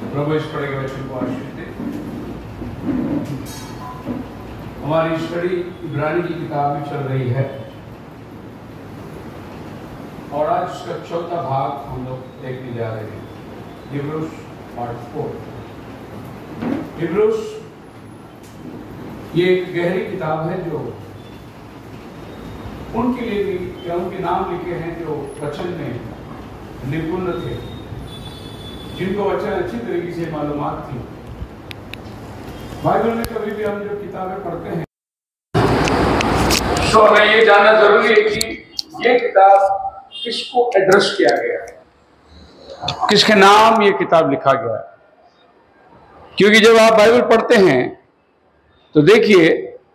प्रभु ईश्वर के वचन को आशीष दे। हमारी स्टडी इब्रानी की किताब में चल रही है और आज इसका चौथा भाग हम लोग देखने जा रहे हैं, हिब्रूस पार्ट 4। हिब्रूस ये एक गहरी किताब है जो उनके लिए भी, या उनके नाम लिखे हैं जो वचन में निपुण थे, जिनको वचन अच्छी तरीके से मालूमात थी। बाइबल में कभी भी हम जो किताबें पढ़ते हैं तो हमें ये जानना जरूरी है कि ये किताब किसको एड्रेस किया गया है, किसके नाम ये किताब लिखा गया है। क्योंकि जब आप बाइबल पढ़ते हैं तो देखिए,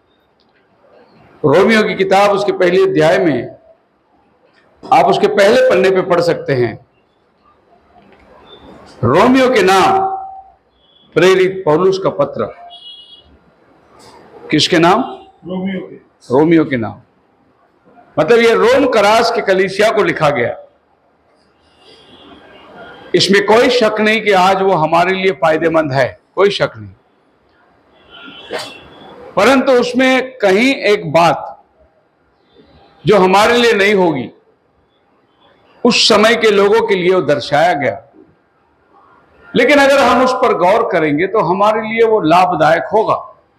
रोमियो की किताब उसके पहले अध्याय में आप उसके पहले पन्ने पे पढ़ सकते हैं, रोमियो के नाम प्रेरित पौलुस का पत्र। किसके नाम? रोमियो के नाम। मतलब ये रोम करास के कलीसिया को लिखा गया। इसमें कोई शक नहीं कि आज वो हमारे लिए फायदेमंद है, कोई शक नहीं। परंतु उसमें कहीं एक बात जो हमारे लिए नहीं होगी, उस समय के लोगों के लिए वो दर्शाया गया। लेकिन अगर हम उस पर गौर करेंगे तो हमारे लिए वो लाभदायक होगा।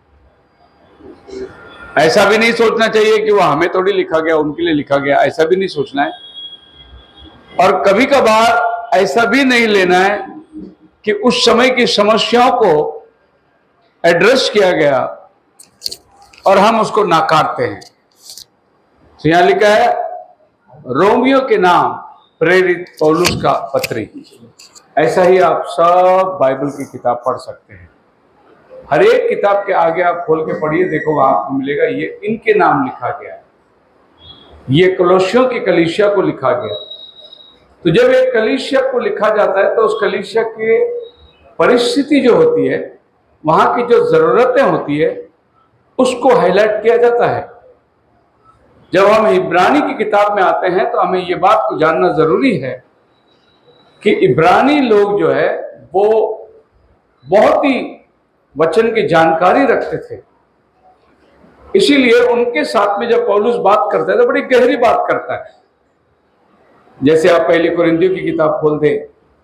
ऐसा भी नहीं सोचना चाहिए कि वो हमें थोड़ी लिखा गया, उनके लिए लिखा गया, ऐसा भी नहीं सोचना है। और कभी कभार ऐसा भी नहीं लेना है कि उस समय की समस्याओं को एड्रेस किया गया और हम उसको नाकारते हैं। तो यहां लिखा है रोमियो के नाम प्रेरित पौलुस का पत्री। ऐसा ही आप सब बाइबल की किताब पढ़ सकते हैं। हर एक किताब के आगे आप खोल के पढ़िए, देखो आपको मिलेगा ये इनके नाम लिखा गया है, ये कलोसियों की कलीसिया को लिखा गया। तो जब एक कलीसिया को लिखा जाता है तो उस कलीसिया की परिस्थिति जो होती है, वहां की जो जरूरतें होती है, उसको हाईलाइट किया जाता है। जब हम इब्रानी की किताब में आते हैं तो हमें ये बात को जानना जरूरी है कि इब्रानी लोग जो है वो बहुत ही वचन की जानकारी रखते थे। इसीलिए उनके साथ में जब पौलुस बात करता है तो बड़ी गहरी बात करता है। जैसे आप पहले कुरिन्थियों की किताब खोल दें,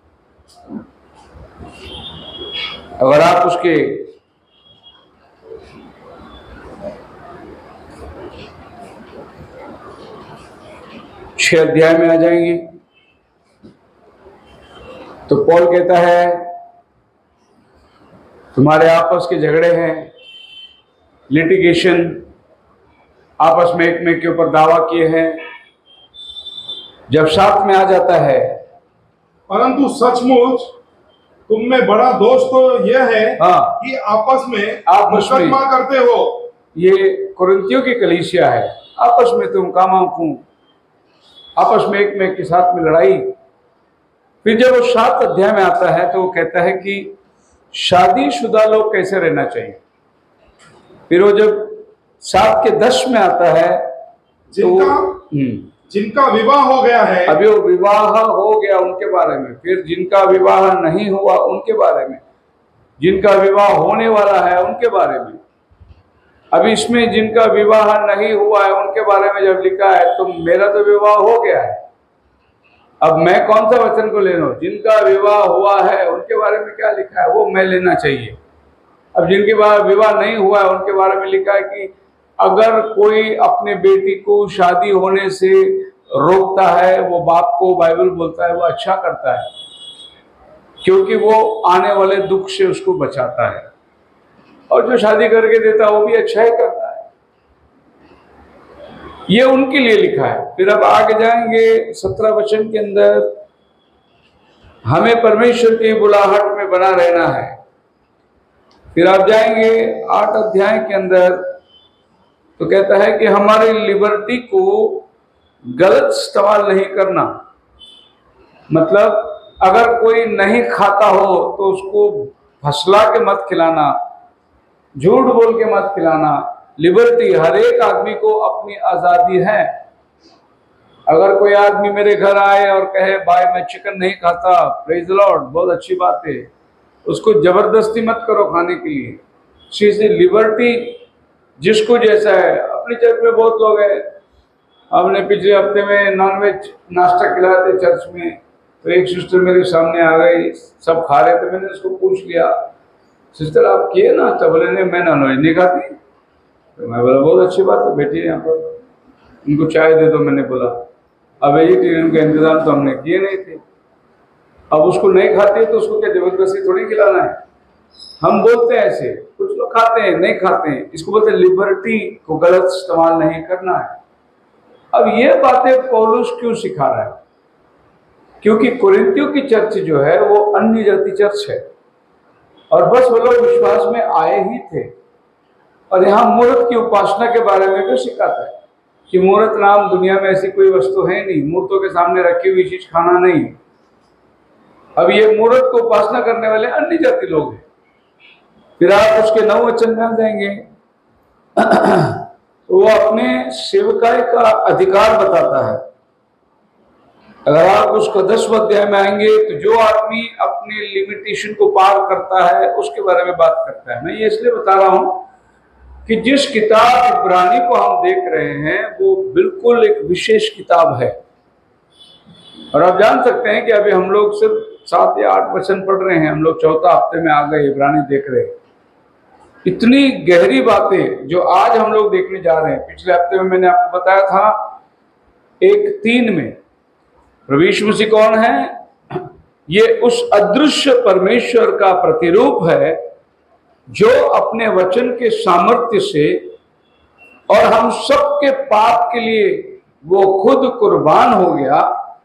अगर आप उसके 6 अध्याय में आ जाएंगे तो पौल कहता है तुम्हारे आपस के झगड़े हैं, लिटिगेशन, आपस में एक में के ऊपर दावा किए हैं। जब साथ में आ जाता है, परंतु सचमुच तुम में बड़ा दोष तो यह है कि आपस में मुकदमा करते हो। ये कुरिन्थियों की कलीसिया है, आपस में तुम कामाकू, आपस में एक में के साथ में लड़ाई। फिर जब वो 7 अध्याय में आता है तो वो कहता है कि शादीशुदा लोग कैसे रहना चाहिए। फिर वो जब 7 के 10 में आता है जिनका विवाह हो गया है, अभी वो विवाह हो गया उनके बारे में, फिर जिनका विवाह नहीं हुआ उनके बारे में, जिनका विवाह होने वाला है उनके बारे में। अभी इसमें जिनका विवाह नहीं हुआ है उनके बारे में जब लिखा है तो मेरा तो विवाह हो गया है, अब मैं कौन सा वचन को ले लूं? जिनका विवाह हुआ है उनके बारे में क्या लिखा है वो मैं लेना चाहिए। अब जिनके विवाह नहीं हुआ है उनके बारे में लिखा है कि अगर कोई अपने बेटी को शादी होने से रोकता है, वो बाप को बाइबल बोलता है वो अच्छा करता है, क्योंकि वो आने वाले दुख से उसको बचाता है। और जो शादी करके देता है वो भी अच्छा ही करता है। ये उनके लिए लिखा है। फिर अब आगे जाएंगे 17 वचन के अंदर, हमें परमेश्वर की बुलाहट में बना रहना है। फिर आप जाएंगे 8 अध्याय के अंदर तो कहता है कि हमारी लिबर्टी को गलत इस्तेमाल नहीं करना। मतलब अगर कोई नहीं खाता हो तो उसको फसला के मत खिलाना, झूठ बोल के मत खिलाना। लिबर्टी, हर एक आदमी को अपनी आजादी है। अगर कोई आदमी मेरे घर आए और कहे भाई मैं चिकन नहीं खाता, प्रेज द लॉर्ड, बहुत अच्छी बात है, उसको जबरदस्ती मत करो खाने के लिए। चीज लिबर्टी जिसको जैसा है। अपनी चर्च में बहुत लोग हैं, हमने पिछले हफ्ते में नॉनवेज नाश्ता खिलाया था चर्च में, तो एक सिस्टर मेरे सामने आ गई, सब खा रहे थे। मैंने उसको पूछ लिया, सिस्टर आप किए नाश्ता? बोले नहीं मैं नॉनवेज नहीं खाती। तो मैं बोला बहुत अच्छी बात है, बैठिए यहाँ पर, उनको चाय दे दो। मैंने बोला अब वेजिटेरियन का इंतजाम तो हमने किए नहीं थे, अब उसको नहीं खाती है तो उसको क्या जबरदस्ती थोड़ी खिलाना है। हम बोलते हैं ऐसे, कुछ लोग खाते हैं नहीं खाते हैं, इसको बोलते हैं लिबर्टी को गलत इस्तेमाल नहीं करना है। अब ये बातें पौलुस क्यों सिखा रहा है? क्योंकि कुरिन्थियों की चर्च जो है वो अन्य जाति चर्च है, और बस वो लोग विश्वास में आए ही थे। और यहाँ मूर्त की उपासना के बारे में भी सिखाता है कि मूर्त नाम दुनिया में ऐसी कोई वस्तु है नहीं, मूर्तों के सामने रखी हुई चीज खाना नहीं। अब ये मूर्त को उपासना करने वाले अन्य जाति लोग हैं। फिर आप उसके 9 वचन में आ जाएंगे तो वो अपने सेवकाई का अधिकार बताता है। अगर आप उसको 10वें अध्याय में आएंगे तो जो आदमी अपने लिमिटेशन को पार करता है उसके बारे में बात करता है। मैं ये इसलिए बता रहा हूं कि जिस किताब इब्रानी को हम देख रहे हैं वो बिल्कुल एक विशेष किताब है। और आप जान सकते हैं कि अभी हम लोग सिर्फ 7 या 8 वचन पढ़ रहे हैं, हम लोग 4थे हफ्ते में आ गए, इब्रानी देख रहे हैं। इतनी गहरी बातें जो आज हम लोग देखने जा रहे हैं। पिछले हफ्ते में मैंने आपको बताया था 1:3 में प्रभु यीशु मसीह कौन है? ये उस अदृश्य परमेश्वर का प्रतिरूप है जो अपने वचन के सामर्थ्य से और हम सबके पाप के लिए वो खुद कुर्बान हो गया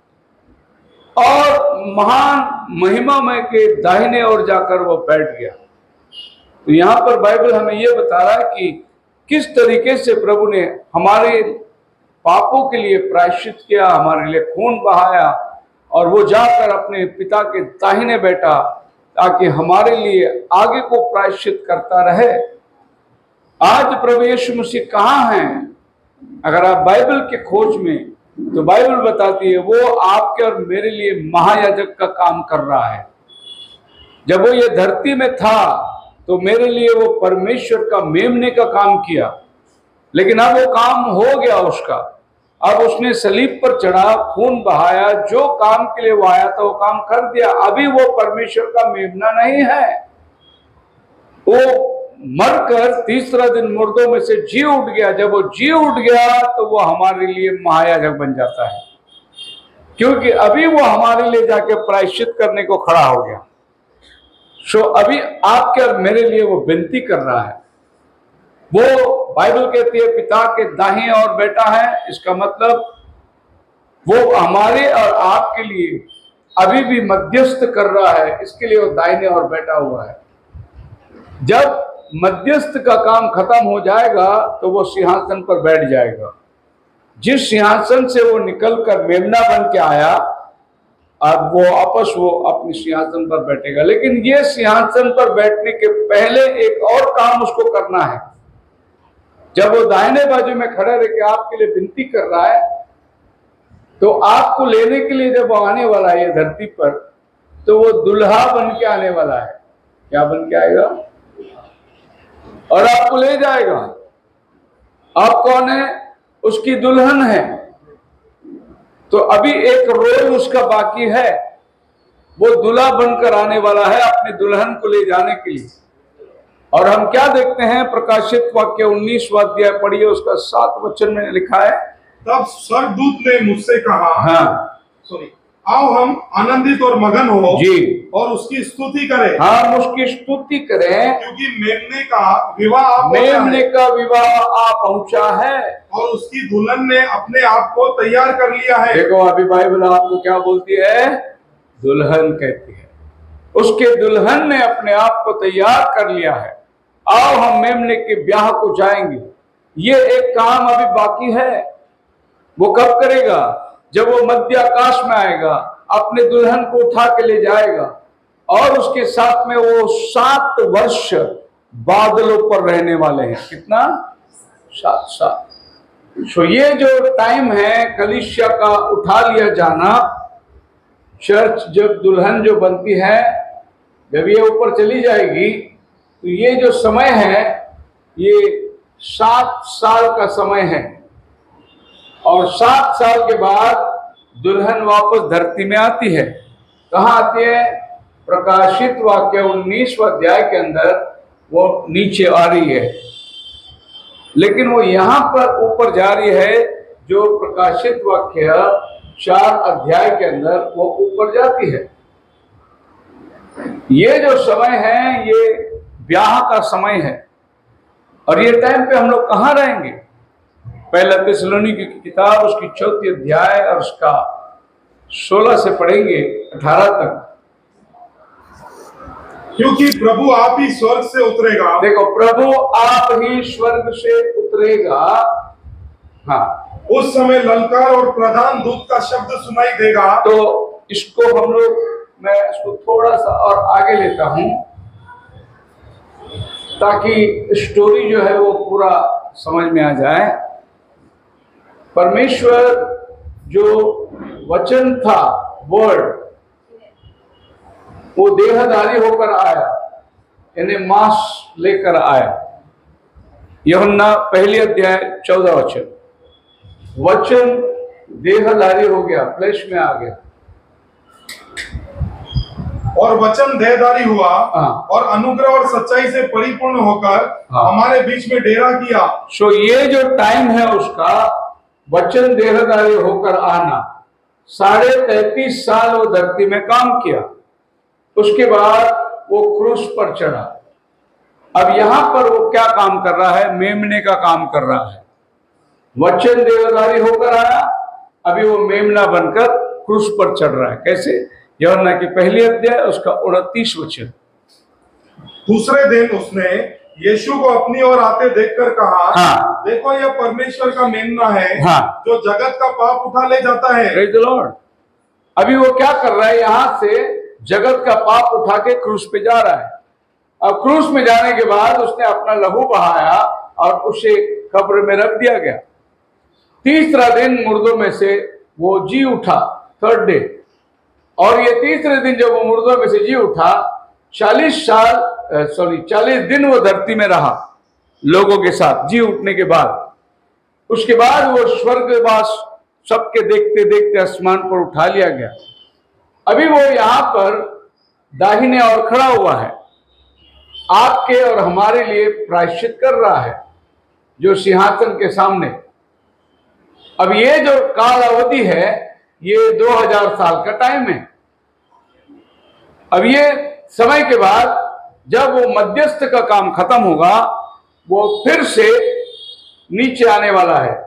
और महान महिमामय के दाहिने ओर जाकर वो बैठ गया। तो यहाँ पर बाइबल हमें ये बता रहा है कि किस तरीके से प्रभु ने हमारे पापों के लिए प्रायश्चित किया, हमारे लिए खून बहाया, और वो जाकर अपने पिता के दाहिने बैठा ताकि हमारे लिए आगे को प्रायश्चित करता रहे। आज प्रभु यीशु मसीह कहाँ हैं? अगर आप बाइबल के खोज में, तो बाइबल बताती है वो आपके और मेरे लिए महायाजक का काम कर रहा है। जब वो ये धरती में था तो मेरे लिए वो परमेश्वर का मेमने का काम किया, लेकिन अब वो काम हो गया उसका। अब उसने सलीब पर चढ़ा, खून बहाया, जो काम के लिए वो आया था वो काम कर दिया। अभी वो परमेश्वर का मेमना नहीं है, वो मरकर तीसरा दिन मुर्दों में से जी उठ गया। जब वो जी उठ गया तो वो हमारे लिए महायाजक बन जाता है, क्योंकि अभी वो हमारे लिए जाके प्रायश्चित करने को खड़ा हो गया। सो अभी आपके और मेरे लिए वो विनती कर रहा है। वो बाइबल कहती है पिता के दाहिने और बैठा है, इसका मतलब वो हमारे और आपके लिए अभी भी मध्यस्थ कर रहा है, इसके लिए वो दाहिने और बैठा हुआ है। जब मध्यस्थ का काम खत्म हो जाएगा तो वो सिंहासन पर बैठ जाएगा। जिस सिंहासन से वो निकलकर मेमना बन के आया, अब वो वापस वो अपने सिंहासन पर बैठेगा। लेकिन ये सिंहासन पर बैठने के पहले एक और काम उसको करना है। जब वो दाहिने बाजू में खड़ा रह के आपके लिए विनती कर रहा है, तो आपको लेने के लिए जब वो आने वाला है ये धरती पर, तो वो दुल्हा बन के आने वाला है। क्या बन के आएगा? और आपको ले जाएगा। आप कौन है? उसकी दुल्हन है। तो अभी एक रोल उसका बाकी है, वो दूल्हा बनकर आने वाला है अपने दुल्हन को ले जाने के लिए। और हम क्या देखते हैं? प्रकाशित वाक्य 19वां अध्याय पढ़िए, उसका 7 वचन में लिखा है, तब स्वर्गदूत ने मुझसे कहा, हाँ आओ हम आनंदित और मगन हो जी और उसकी स्तुति करें। हाँ, उसकी स्तुति करें, क्योंकि मेमने का विवाह आ पहुंचा है और उसकी दुल्हन ने अपने आप को तैयार कर लिया है। देखो अभी बाइबल आपको क्या बोलती है? दुल्हन कहती है। उसके दुल्हन ने अपने आप को तैयार कर लिया है। आओ हम मेमने के ब्याह को जाएंगे। ये एक काम अभी बाकी है। वो कब करेगा? जब वो मध्य आकाश में आएगा, अपने दुल्हन को उठा के ले जाएगा और उसके साथ में वो 7 वर्ष बादलों पर रहने वाले हैं। कितना? 7 साल। सो ये जो टाइम है कलीसिया का उठा लिया जाना, चर्च जब दुल्हन जो बनती है जब ये ऊपर चली जाएगी तो ये जो समय है ये 7 साल का समय है, और 7 साल के बाद दुल्हन वापस धरती में आती है। कहाँ आती है? प्रकाशित वाक्य 19वां अध्याय के अंदर वो नीचे आ रही है, लेकिन वो यहाँ पर ऊपर जा रही है। जो प्रकाशित वाक्य 4 अध्याय के अंदर वो ऊपर जाती है। ये जो समय है ये ब्याह का समय है, और ये टाइम पे हम लोग कहाँ रहेंगे? पहला थिस्सलुनीकी की किताब उसकी 4 अध्याय और उसका 16 से पढ़ेंगे 18 तक। क्योंकि प्रभु आप ही स्वर्ग से उतरेगा। देखो, प्रभु आप ही स्वर्ग से उतरेगा। हाँ, उस समय ललकार और प्रधान दूत का शब्द सुनाई देगा। तो इसको हम लोग, मैं इसको थोड़ा सा और आगे लेता हूं ताकि स्टोरी जो है वो पूरा समझ में आ जाए। परमेश्वर जो वचन था, वर्ड, वो देहधारी होकर आया, यानी मांस लेकर आया। यूहन्ना 1 अध्याय 14 वचन, वचन देहधारी हो गया, फ्लेश में आ गया, और वचन देहधारी हुआ और अनुग्रह और सच्चाई से परिपूर्ण होकर हमारे बीच में डेरा किया। सो ये जो टाइम है उसका, वचन देहधारी होकर आना, 33.5 साल वो धरती में काम किया, उसके बाद वो क्रूस पर चढ़ा। अब यहां पर वो क्या काम कर रहा है? मेमने का काम कर रहा है। वचन देहधारी होकर आया, अभी वो मेमना बनकर क्रूस पर चढ़ रहा है। कैसे? यूहन्ना की 1 अध्याय उसका 29 वचन। दूसरे दिन उसने यीशु को अपनी ओर आते देखकर कहा, देखो यह परमेश्वर का मेमना है, जो जगत का पाप उठा ले जाता है। Praise the Lord. अभी वो क्या कर रहा है? यहां से जगत का पाप उठा के क्रूस पे जा रहा है। अब क्रूस में जाने के बाद उसने अपना लहू बहाया और उसे कब्र में रख दिया गया। तीसरा दिन मुर्दों में से वो जी उठा, 3rd डे। और ये तीसरे दिन जब वो मुर्दों में से जी उठा, 40 दिन वो धरती में रहा लोगों के साथ जी उठने के बाद। उसके बाद वो स्वर्गवास सबके देखते देखते आसमान पर उठा लिया गया। अभी वो यहाँ पर दाहिने ओर खड़ा हुआ है, आपके और हमारे लिए प्रायश्चित कर रहा है, जो सिंहासन के सामने। अब ये जो काल अवधि है ये 2000 साल का टाइम है। अब ये समय के बाद जब वो मध्यस्थ का काम खत्म होगा, वो फिर से नीचे आने वाला है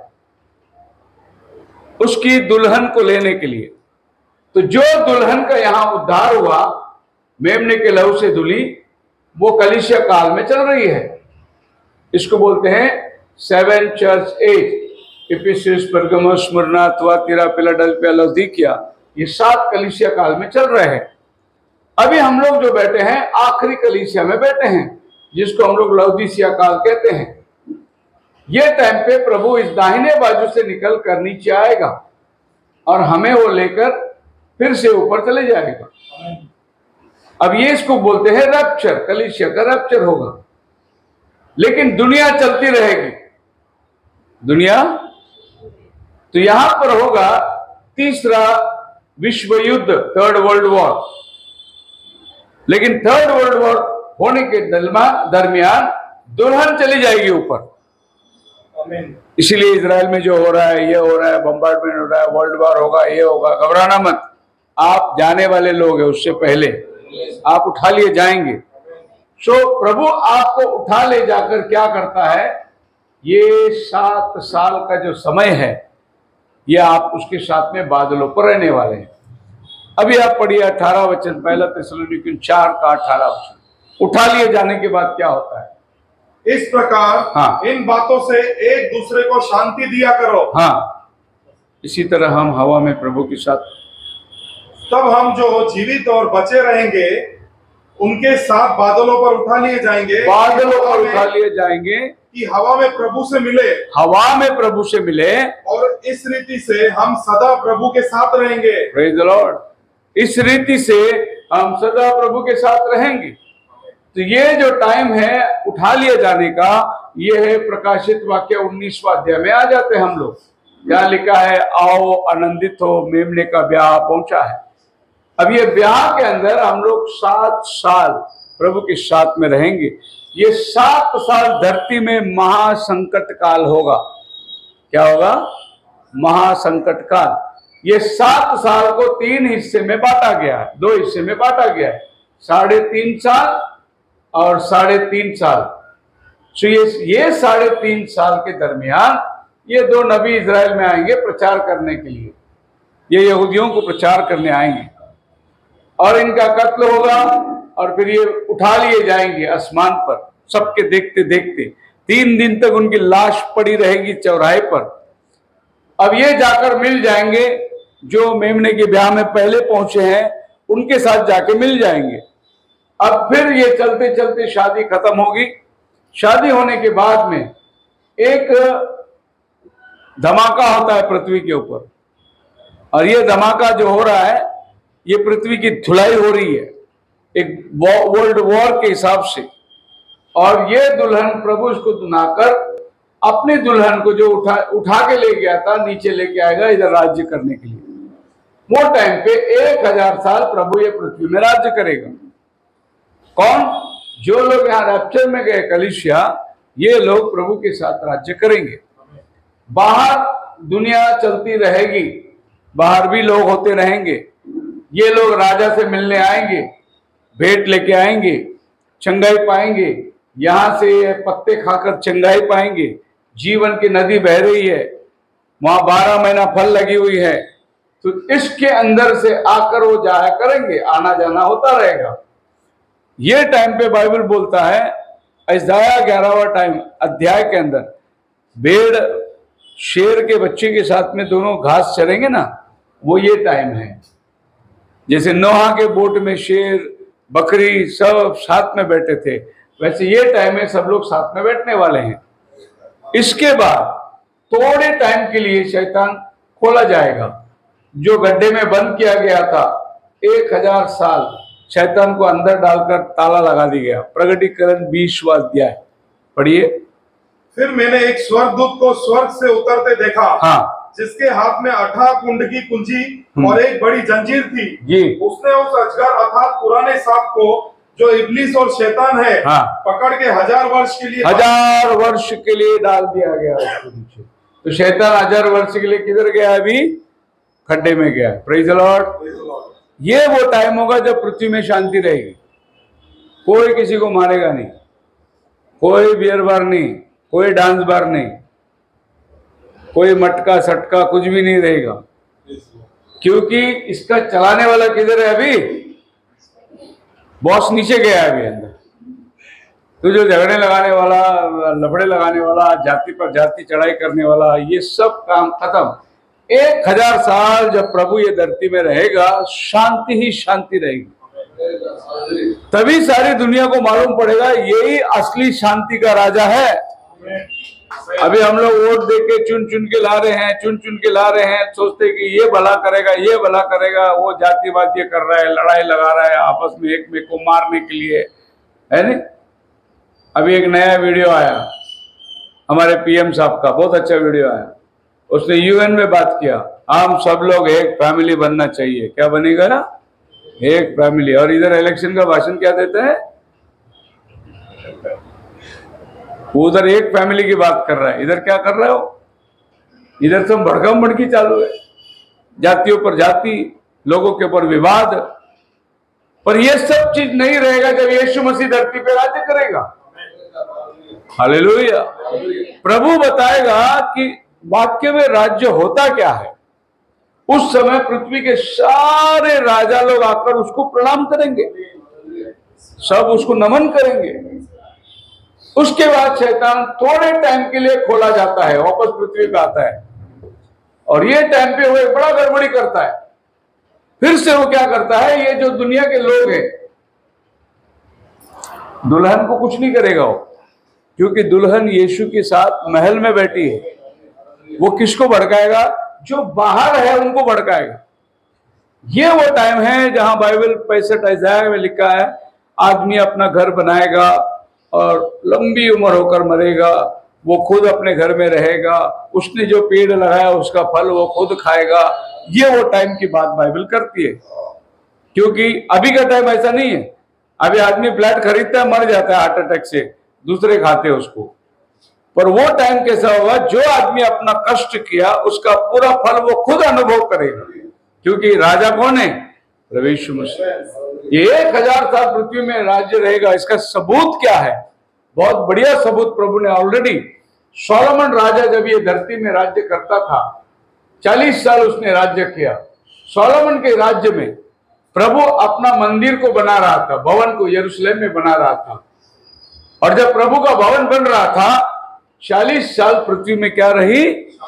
उसकी दुल्हन को लेने के लिए। तो जो दुल्हन का यहां उद्धार हुआ मेमने के लहू से धुली, वो कलीसिया काल में चल रही है। इसको बोलते हैं 7 church age, Ephesus, Pergamos, Smyrna, Thyatira, Philadelphia, Laodicea. ये 7 कलीसिया काल में चल रहे हैं। अभी हम लोग जो बैठे हैं आखिरी कलीसिया में बैठे हैं, जिसको हम लोग लौदीसिया काल कहते हैं। ये टाइम पे प्रभु इस दाहिने बाजू से निकल कर नीचे आएगा और हमें वो लेकर फिर से ऊपर चले जाएगा। अब ये इसको बोलते हैं रैप्चर, कलीसिया का रैप्चर होगा। लेकिन दुनिया चलती रहेगी, दुनिया। तो यहां पर होगा तीसरा विश्व युद्ध, 3rd वर्ल्ड वॉर। लेकिन 3rd वर्ल्ड वॉर होने के दरमियान दुल्हन चली जाएगी ऊपर। इसीलिए इजराइल में जो हो रहा है, ये हो रहा है, बम्बार्डमेंट हो रहा है, वर्ल्ड वॉर होगा, ये होगा, घबराना मत। आप जाने वाले लोग हैं, उससे पहले आप उठा लिए जाएंगे। सो प्रभु आपको उठा ले जाकर क्या करता है? ये 7 साल का जो समय है, ये आप उसके साथ में बादलों पर रहने वाले हैं। अभी आप पढ़िए 18 वचन, 1 थिस्सलुनीकी 4 का 18 वचन। उठा लिए जाने के बाद क्या होता है? इस प्रकार इन बातों से एक दूसरे को शांति दिया करो। इसी तरह हम हवा में प्रभु के साथ, तब हम जो जीवित और बचे रहेंगे उनके साथ बादलों पर उठा लिए जाएंगे। बादलों पर उठा लिए जाएंगे कि हवा में प्रभु से मिले, हवा में प्रभु से मिले, और इस रीति से हम सदा प्रभु के साथ रहेंगे। Praise the Lord. इस रीति से हम सदा प्रभु के साथ रहेंगे। तो ये जो टाइम है उठा लिया जाने का, ये है प्रकाशित वाक्य 19वां अध्याय में आ जाते हैं हम लोग। यहाँ लिखा है आओ आनंदित हो, मेमने का ब्याह पहुंचा है। अब ये ब्याह के अंदर हम लोग 7 साल प्रभु के साथ में रहेंगे। ये 7 साल धरती में महासंकट काल होगा। क्या होगा? महासंकट काल। ये 7 साल को 3 हिस्से में बांटा गया है, 2 हिस्से में बांटा गया है, 3.5 साल और 3.5 साल। तो ये 3.5 साल के दरमियान ये 2 नबी इजराइल में आएंगे प्रचार करने के लिए। ये यहूदियों को प्रचार करने आएंगे और इनका कत्ल होगा और फिर ये उठा लिए जाएंगे आसमान पर, सबके देखते देखते। 3 दिन तक उनकी लाश पड़ी रहेगी चौराहे पर। अब ये जाकर मिल जाएंगे जो मेमने के ब्याह में पहले पहुंचे हैं, उनके साथ जाके मिल जाएंगे। अब फिर ये चलते चलते शादी खत्म होगी। शादी होने के बाद में एक धमाका होता है पृथ्वी के ऊपर, और ये धमाका जो हो रहा है ये पृथ्वी की धुलाई हो रही है एक वर्ल्ड वॉर के हिसाब से। और ये दुल्हन प्रभु इसको दुनाकर अपनी दुल्हन को जो उठा के ले गया था नीचे लेके आएगा इधर राज्य करने के लिए। वो टाइम पे 1000 साल प्रभु ये पृथ्वी में राज्य करेगा। कौन? जो लोग यहाँ रैप्चर में गए कलीसिया, ये लोग प्रभु के साथ राज्य करेंगे। बाहर दुनिया चलती रहेगी, बाहर भी लोग होते रहेंगे। ये लोग राजा से मिलने आएंगे, भेंट लेके आएंगे, चंगाई पाएंगे, यहां से पत्ते खाकर चंगाई पाएंगे। जीवन की नदी बह रही है, वहां 12 महीना फल लगी हुई है। तो इसके अंदर से आकर वो जाया करेंगे, आना जाना होता रहेगा। ये टाइम पे बाइबल बोलता है यशायाह 11वां अध्याय के अंदर, भेड़ शेर के बच्चे के साथ में दोनों घास चरेंगे ना, वो ये टाइम है। जैसे नोहा के बोट में शेर बकरी सब साथ में बैठे थे, वैसे ये टाइम में सब लोग साथ में बैठने वाले हैं। इसके बाद थोड़े टाइम के लिए शैतान खोला जाएगा। जो गड्ढे में बंद किया गया था 1000 साल शैतान को अंदर डालकर ताला लगा दिया गया। प्रकटीकरण 20वां अध्याय पढ़िए। फिर मैंने एक स्वर्गदूत को स्वर्ग से उतरते देखा, हाँ, जिसके हाथ में 18 कुंड की कुंजी और एक बड़ी जंजीर थी। जी। उसने उस अजगर अर्थात पुराने सांप को, जो इब्लीस और शैतान है, हाँ, पकड़ के 1000 वर्ष के लिए 1000 वर्ष के लिए डाल दिया गया उसके नीचे। तो शैतान 1000 वर्ष के लिए किधर गया? अभी खड्डे में गया। Praise the Lord. ये वो टाइम होगा जब पृथ्वी में शांति रहेगी। कोई किसी को मारेगा नहीं, कोई बियर बार नहीं, कोई डांस बार नहीं, कोई मटका सटका कुछ भी नहीं रहेगा। क्योंकि इसका चलाने वाला किधर है? अभी बॉस नीचे गया है अभी अंदर। तो जो झगड़े लगाने वाला, लफड़े लगाने वाला, जाति पर जाति चढ़ाई करने वाला, ये सब काम खत्म। 1000 साल जब प्रभु ये धरती में रहेगा, शांति ही शांति रहेगी। तभी सारी दुनिया को मालूम पड़ेगा यही असली शांति का राजा है। अभी हम लोग वोट देके चुन चुन के ला रहे हैं, चुन चुन के ला रहे हैं, सोचते कि ये भला करेगा, ये भला करेगा। वो जातिवाद ये कर रहा है, लड़ाई लगा रहा है आपस में एक में को मारने के लिए, है नहीं? अभी एक नया वीडियो आया हमारे पीएम साहब का, बहुत अच्छा वीडियो आया। उसने यूएन में बात किया, हम सब लोग एक फैमिली बनना चाहिए। क्या बनेगा ना? एक फैमिली। और इधर इलेक्शन का भाषण क्या देते हैं? उधर एक फैमिली की बात कर रहा है, इधर क्या कर रहे हो? इधर सब भड़कम भड़की चालू है, जातियों पर जाति, लोगों के ऊपर विवाद। पर यह सब चीज नहीं रहेगा जब यीशु मसीह धरती पे राज्य करेगा। हालेलुया। प्रभु बताएगा कि वाक्य में राज्य होता क्या है। उस समय पृथ्वी के सारे राजा लोग आकर उसको प्रणाम करेंगे, सब उसको नमन करेंगे। उसके बाद शैतान थोड़े टाइम के लिए खोला जाता है, वापस पृथ्वी पे आता है। और ये टाइम पे वो एक बड़ा गड़बड़ी करता है। फिर से वो क्या करता है, ये जो दुनिया के लोग हैं, दुल्हन को कुछ नहीं करेगा वो, क्योंकि दुल्हन यीशु के साथ महल में बैठी है। वो किसको भड़काएगा? जो बाहर है उनको भड़काएगा। ये वो टाइम है जहां बाइबल 65 अध्याय में लिखा है, आदमी अपना घर बनाएगा और लंबी उम्र होकर मरेगा, वो खुद अपने घर में रहेगा, उसने जो पेड़ लगाया उसका फल वो खुद खाएगा। ये वो टाइम की बात बाइबल करती है, क्योंकि अभी का टाइम ऐसा नहीं है। अभी आदमी फ्लैट खरीदता है, मर जाता है हार्ट अटैक से, दूसरे खाते हैं उसको। पर वो टाइम कैसा होगा, जो आदमी अपना कष्ट किया उसका पूरा फल वो खुद अनुभव करेगा, क्योंकि राजा कौन है? प्रभु यीशु मसीह। ये 1000 साल पृथ्वी में राज्य रहेगा। इसका सबूत क्या है? बहुत बढ़िया सबूत प्रभु ने ऑलरेडी, सोलोमन राजा जब ये धरती में राज्य करता था, 40 साल उसने राज्य किया। सोलोमन के राज्य में प्रभु अपना मंदिर को बना रहा था, भवन को यरूशलेम में बना रहा था। और जब प्रभु का भवन बन रहा था, 40 साल पृथ्वी में क्या रही?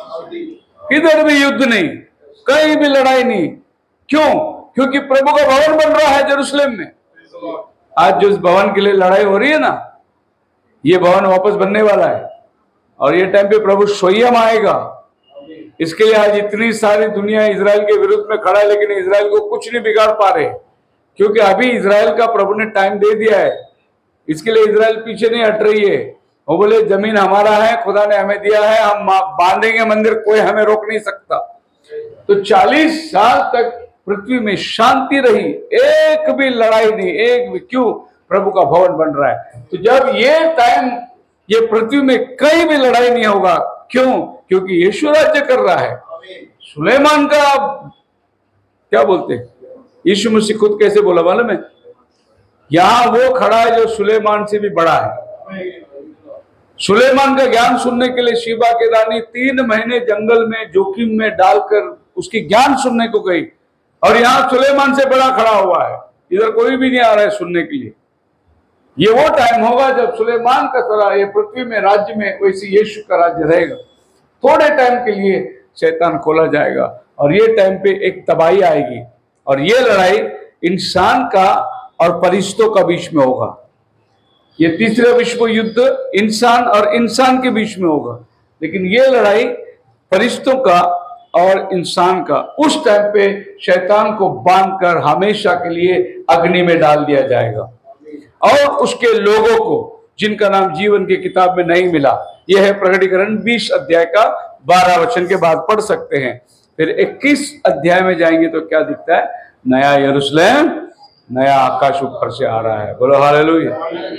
किधर भी युद्ध नहीं, कहीं भी लड़ाई नहीं। क्यों? क्योंकि प्रभु का भवन बन रहा है यरूशलेम में। आज जो इस भवन के लिए लड़ाई हो रही है ना, ये भवन वापस बनने वाला है और ये टाइम पे प्रभु स्वयं आएगा। इसके लिए आज इतनी सारी दुनिया इजराइल के विरुद्ध में खड़ा है, लेकिन इजराइल को कुछ नहीं बिगाड़ पा रहे, क्योंकि अभी इजराइल का प्रभु ने टाइम दे दिया है। इसके लिए इजराइल पीछे नहीं हट रही है। वो बोले जमीन हमारा है, खुदा ने हमें दिया है, हम बांधेंगे मंदिर, कोई हमें रोक नहीं सकता। तो 40 साल तक पृथ्वी में शांति रही, एक भी लड़ाई नहीं, एक भी। क्यों? प्रभु का भवन बन रहा है। तो जब ये टाइम, ये पृथ्वी में कहीं भी लड़ाई नहीं होगा। क्यों? क्योंकि यीशु राज्य कर रहा है। सुलेमान का क्या बोलते हैं, यीशु मसीह खुद कैसे बोला मालूम है? यहां वो खड़ा है जो सुलेमान से भी बड़ा है। सुलेमान का ज्ञान सुनने के लिए शीबा की रानी 3 महीने जंगल में जोखिम में डालकर उसकी ज्ञान सुनने को गई, और यहां सुलेमान से बड़ा खड़ा हुआ है। इधर कोई भी नहीं आ रहा है सुनने के लिए। ये वो टाइम होगा जब सुलेमान का तरह ये पृथ्वी में राज्य में वैसे यीशु का राज्य रहेगा। थोड़े टाइम के लिए शैतान खोला जाएगा और ये टाइम पे एक तबाही आएगी, और ये लड़ाई इंसान का और फरिश्तों का बीच में होगा। ये तीसरा विश्व युद्ध इंसान और इंसान के बीच में होगा, लेकिन ये लड़ाई फरिश्तों का और इंसान का। उस टाइम पे शैतान को बांधकर हमेशा के लिए अग्नि में डाल दिया जाएगा, और उसके लोगों को जिनका नाम जीवन की किताब में नहीं मिला। यह है प्रकटीकरण 20 अध्याय का 12 वचन के बाद पढ़ सकते हैं। फिर 21 अध्याय में जाएंगे तो क्या दिखता है? नया यरूशलेम, नया आकाश ऊपर से आ रहा है। बोलो हालेलुया।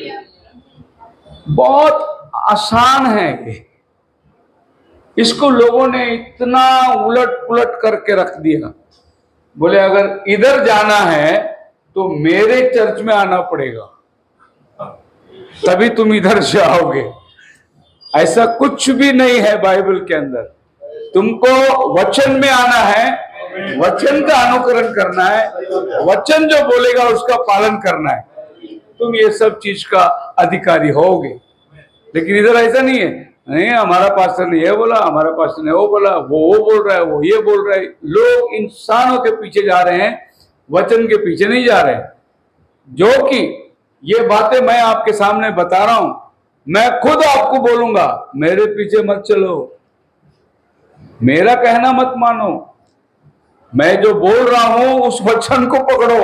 बहुत आसान है ये, इसको लोगों ने इतना उलट पुलट करके रख दिया। बोले अगर इधर जाना है तो मेरे चर्च में आना पड़ेगा, तभी तुम इधर से आओगे। ऐसा कुछ भी नहीं है बाइबल के अंदर। तुमको वचन में आना है, वचन का अनुकरण करना है, वचन जो बोलेगा उसका पालन करना है, तुम ये सब चीज का अधिकारी होगे। लेकिन इधर ऐसा नहीं है, नहीं हमारा पास्टर ने ये बोला, हमारा पास्टर ने वो बोला, वो बोल रहा है, वो ये बोल रहा है। लोग इंसानों के पीछे जा रहे हैं, वचन के पीछे नहीं जा रहे हैं। जो कि ये बातें मैं आपके सामने बता रहा हूं, मैं खुद आपको बोलूंगा, मेरे पीछे मत चलो, मेरा कहना मत मानो, मैं जो बोल रहा हूं उस वचन को पकड़ो।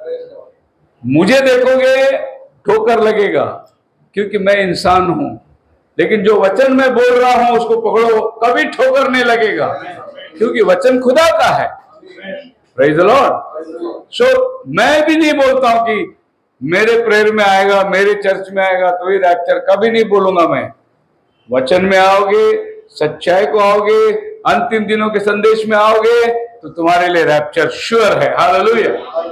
मुझे देखोगे ठोकर लगेगा, क्योंकि मैं इंसान हूं, लेकिन जो वचन मैं बोल रहा हूं उसको पकड़ो, कभी ठोकर नहीं लगेगा, क्योंकि वचन खुदा का है। Praise the Lord. सो मैं भी नहीं बोलता हूं कि मेरे प्रेयर में आएगा, मेरे चर्च में आएगा तो ही रैप्चर, कभी नहीं बोलूंगा मैं। वचन में आओगे, सच्चाई को आओगे, अंतिम दिनों के संदेश में आओगे तो तुम्हारे लिए रैप्चर श्योर है। हालेलुया।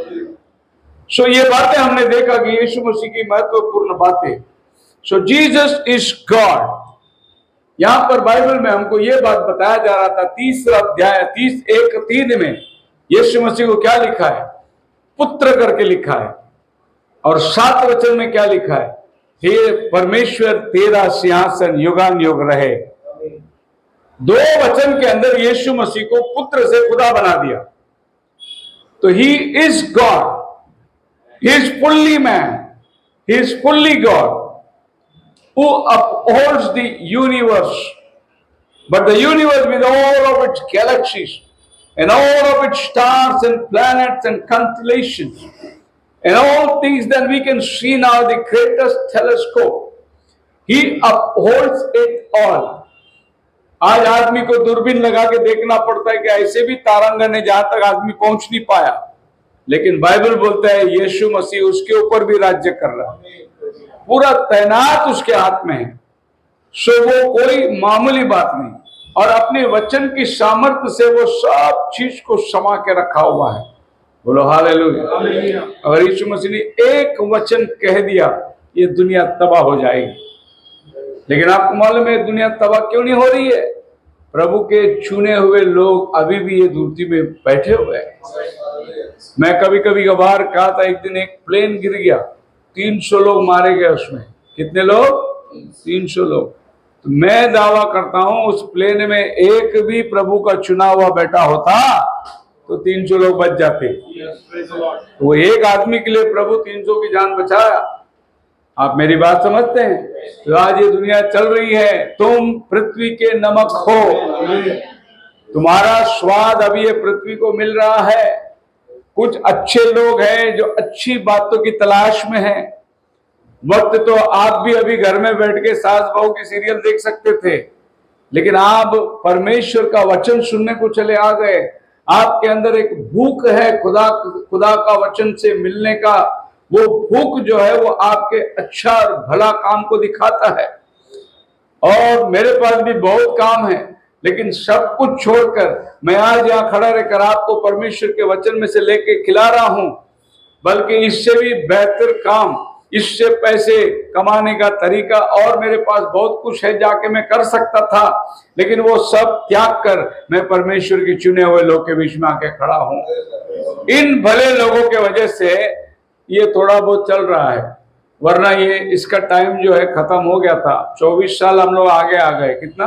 सो ये बातें हमने देखा कि यीशु मसीह की महत्वपूर्ण बातें। So Jesus is God. यहां पर बाइबल में हमको ये बात बताया जा रहा था, 3 अध्याय 31:3 में यीशु मसीह को क्या लिखा है? पुत्र करके लिखा है। और 7 वचन में क्या लिखा है? हे परमेश्वर तेरा सिंहासन युगान युग रहे। 2 वचन के अंदर यीशु मसीह को पुत्र से खुदा बना दिया। तो he is God, he is fully man, he is fully God who upholds the universe, but the universe with all of its galaxies, and all of its stars and planets and constellations and all things that we can see now, the greatest telescope, he upholds it all. आज आदमी को दूरबीन लगा के देखना पड़ता है कि ऐसे भी तारांगण है जहां तक आदमी पहुंच नहीं पाया, लेकिन बाइबल बोलता है यीशु मसीह उसके ऊपर भी राज्य कर रहा है, पूरा तैनात उसके हाथ में है। सो वो कोई मामूली बात नहीं, और अपने वचन की सामर्थ्य से वो सब चीज को समा के रखा हुआ है। बोलो हालेलुया। अगर यीशु मसीह ने एक वचन कह दिया ये दुनिया तबाह हो जाएगी, लेकिन आपको मालूम है दुनिया तबाह क्यों नहीं हो रही है? प्रभु के चुने हुए लोग अभी भी ये धरती में बैठे हुए हैं। मैं कभी कभी कभार कहा था, एक दिन एक प्लेन गिर गया, 300 लोग मारे गए उसमें। कितने लोग? 300 लोग। तो मैं दावा करता हूं उस प्लेन में एक भी प्रभु का चुना हुआ बेटा होता तो 300 लोग बच जाते। तो वो एक आदमी के लिए प्रभु 300 की जान बचाया। आप मेरी बात समझते हैं? तो आज ये दुनिया चल रही है, तुम पृथ्वी के नमक हो, तुम्हारा स्वाद अभी ये पृथ्वी को मिल रहा है। कुछ अच्छे लोग हैं जो अच्छी बातों की तलाश में हैं। वक्त तो आप भी अभी घर में बैठ के सास बहू की सीरियल देख सकते थे, लेकिन आप परमेश्वर का वचन सुनने को चले आ गए। आपके अंदर एक भूख है खुदा का वचन से मिलने का। वो भूख जो है वो आपके अच्छा और भला काम को दिखाता है। और मेरे पास भी बहुत काम है, लेकिन सब कुछ छोड़कर मैं आज यहाँ खड़ा रहकर आपको परमेश्वर के वचन में से लेके खिला रहा हूं। बल्कि इससे भी बेहतर काम, इससे पैसे कमाने का तरीका और मेरे पास बहुत कुछ है जाके मैं कर सकता था, लेकिन वो सब त्याग कर मैं परमेश्वर के चुने हुए लोग के बीच में आके खड़ा हूं। इन भले लोगों के वजह से ये थोड़ा बहुत चल रहा है, वरना ये इसका टाइम जो है खत्म हो गया था। 24 साल हम लोग आगे आ गए। कितना?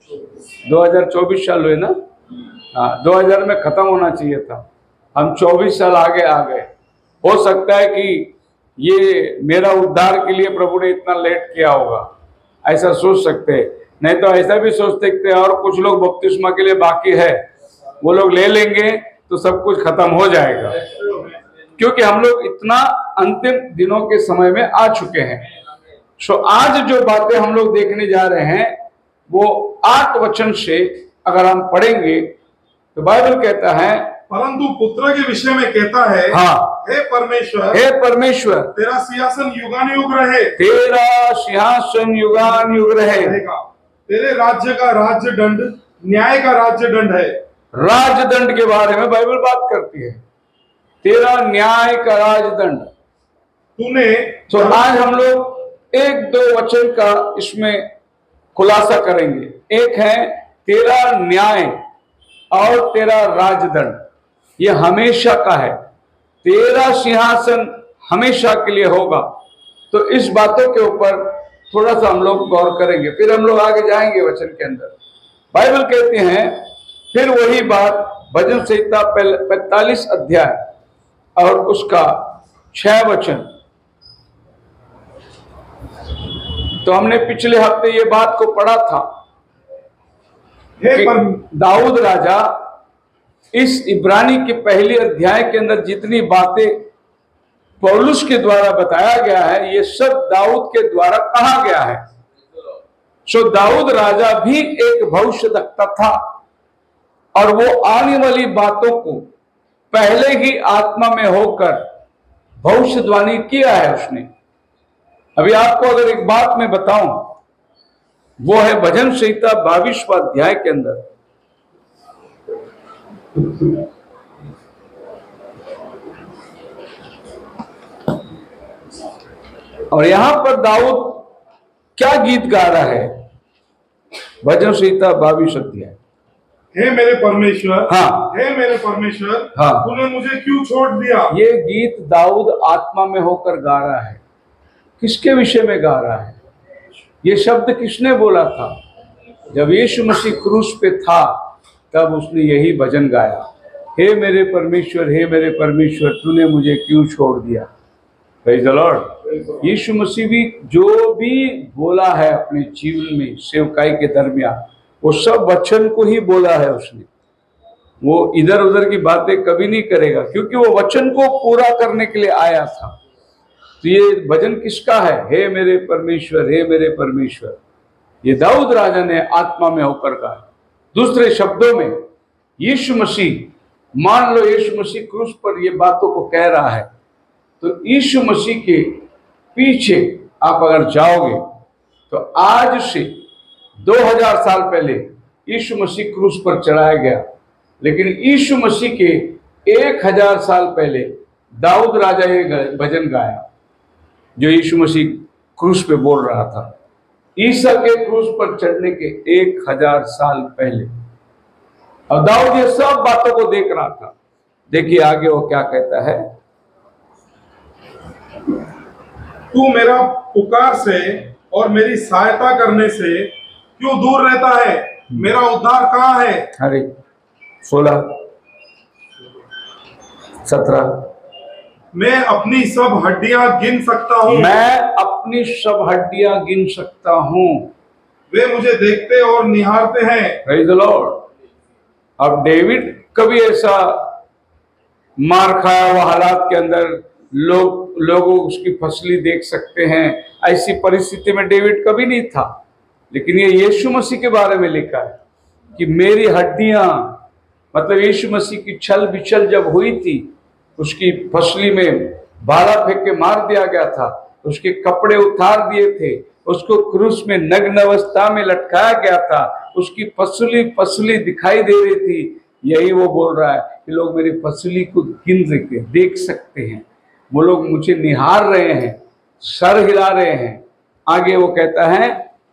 2024 साल हुए ना? हाँ, 2000 में खत्म होना चाहिए था, हम 24 साल आगे आ गए। हो सकता है कि ये मेरा उद्धार के लिए प्रभु ने इतना लेट किया होगा, ऐसा सोच सकते हैं। नहीं तो ऐसा भी सोच सकते हैं और कुछ लोग बपतिस्मा के लिए बाकी है, वो लोग ले लेंगे तो सब कुछ खत्म हो जाएगा, क्योंकि हम लोग इतना अंतिम दिनों के समय में आ चुके हैं। सो आज जो बातें हम लोग देखने जा रहे हैं वो 8 वचन से अगर हम पढ़ेंगे तो बाइबल कहता है, परंतु पुत्र के विषय में कहता है, हाँ, हे परमेश्वर, हे परमेश्वर, तेरा सिंहासन युगान युग रहे, तेरा सिंहासन युगान युग रहे। तेरे राज्य का राज्य दंड न्याय का राज्य दंड है। राजदंड के बारे में बाइबल बात करती है, तेरा न्याय का राजदंड तूने। तो आज हम लोग 1-2 वचन का इसमें खुलासा करेंगे। एक है तेरा न्याय और तेरा राजदंड, ये हमेशा का है। तेरा सिंहासन हमेशा के लिए होगा। तो इस बातों के ऊपर थोड़ा सा हम लोग गौर करेंगे, फिर हम लोग आगे जाएंगे वचन के अंदर। बाइबल कहते हैं, फिर वही बात भजन संहिता 45 अध्याय और उसका 6 वचन। तो हमने पिछले हफ्ते ये बात को पढ़ा था कि दाऊद राजा, इस इब्रानी के पहले अध्याय के अंदर जितनी बातें पौलुस के द्वारा बताया गया है, ये सब दाऊद के द्वारा कहा गया है। सो दाऊद राजा भी एक भविष्यद्वक्ता था और वो आने वाली बातों को पहले ही आत्मा में होकर भविष्यवाणी किया है उसने। अभी आपको अगर एक बात मैं बताऊं, वो है भजन संहिता 22वां अध्याय के अंदर। और यहां पर दाऊद क्या गीत गा रहा है? भजन संहिता 22 अध्याय। हे मेरे परमेश्वर, हाँ, हे मेरे परमेश्वर, हाँ, तूने मुझे क्यों छोड़ दिया? ये गीत दाऊद आत्मा में होकर गा रहा है। किसके विषय में गा रहा है? ये शब्द किसने बोला था? जब यीशु मसीह क्रूस पे था तब उसने यही भजन गाया, हे मेरे परमेश्वर, हे मेरे परमेश्वर, तूने मुझे क्यों छोड़ दिया। Praise the Lord. यीशु मसीह भी जो भी बोला है अपने जीवन में सेवकाई के दरमियान, वो सब वचन को ही बोला है उसने। वो इधर उधर की बातें कभी नहीं करेगा, क्योंकि वो वचन को पूरा करने के लिए आया था। तो ये भजन किसका है? हे मेरे परमेश्वर, हे मेरे परमेश्वर। ये दाऊद राजा ने आत्मा में होकर कहा। दूसरे शब्दों में यीशु मसीह, मान लो यीशु मसीह क्रूस पर ये बातों को कह रहा है, तो यीशु मसीह के पीछे आप अगर जाओगे तो आज से 2000 साल पहले यीशु मसीह क्रूस पर चढ़ाया गया, लेकिन यीशु मसीह के 1000 साल पहले दाऊद राजा ये भजन गाया जो यीशु मसीह क्रूस पे बोल रहा था, ईसा के क्रूस पर चढ़ने के 1000 साल पहले। और दाऊद ये सब बातों को देख रहा था। देखिए आगे वो क्या कहता है, तू मेरा पुकार से और मेरी सहायता करने से क्यों दूर रहता है? मेरा उद्धार कहाँ है? अरे 16, 17, मैं अपनी सब हड्डियां गिन सकता हूँ। मैं अपनी सब हड्डियां गिन सकता हूँ। वे मुझे देखते और निहारते हैं। Praise the Lord. अब डेविड कभी ऐसा मार खाया हुआ हालात के अंदर लोग उसकी फसली देख सकते हैं, ऐसी परिस्थिति में डेविड कभी नहीं था। लेकिन ये यीशु मसीह के बारे में लिखा है कि मेरी हड्डियां, मतलब यीशु मसीह की छल बिछल जब हुई थी, उसकी फसली में भाला फेंक के मार दिया गया था, उसके कपड़े उतार दिए थे, उसको क्रूस में नग्न अवस्था में लटकाया गया था, उसकी फसली दिखाई दे रही थी। यही वो बोल रहा है कि लोग मेरी फसली को गिन सकते, देख सकते हैं, वो लोग मुझे निहार रहे हैं, सर हिला रहे हैं। आगे वो कहता है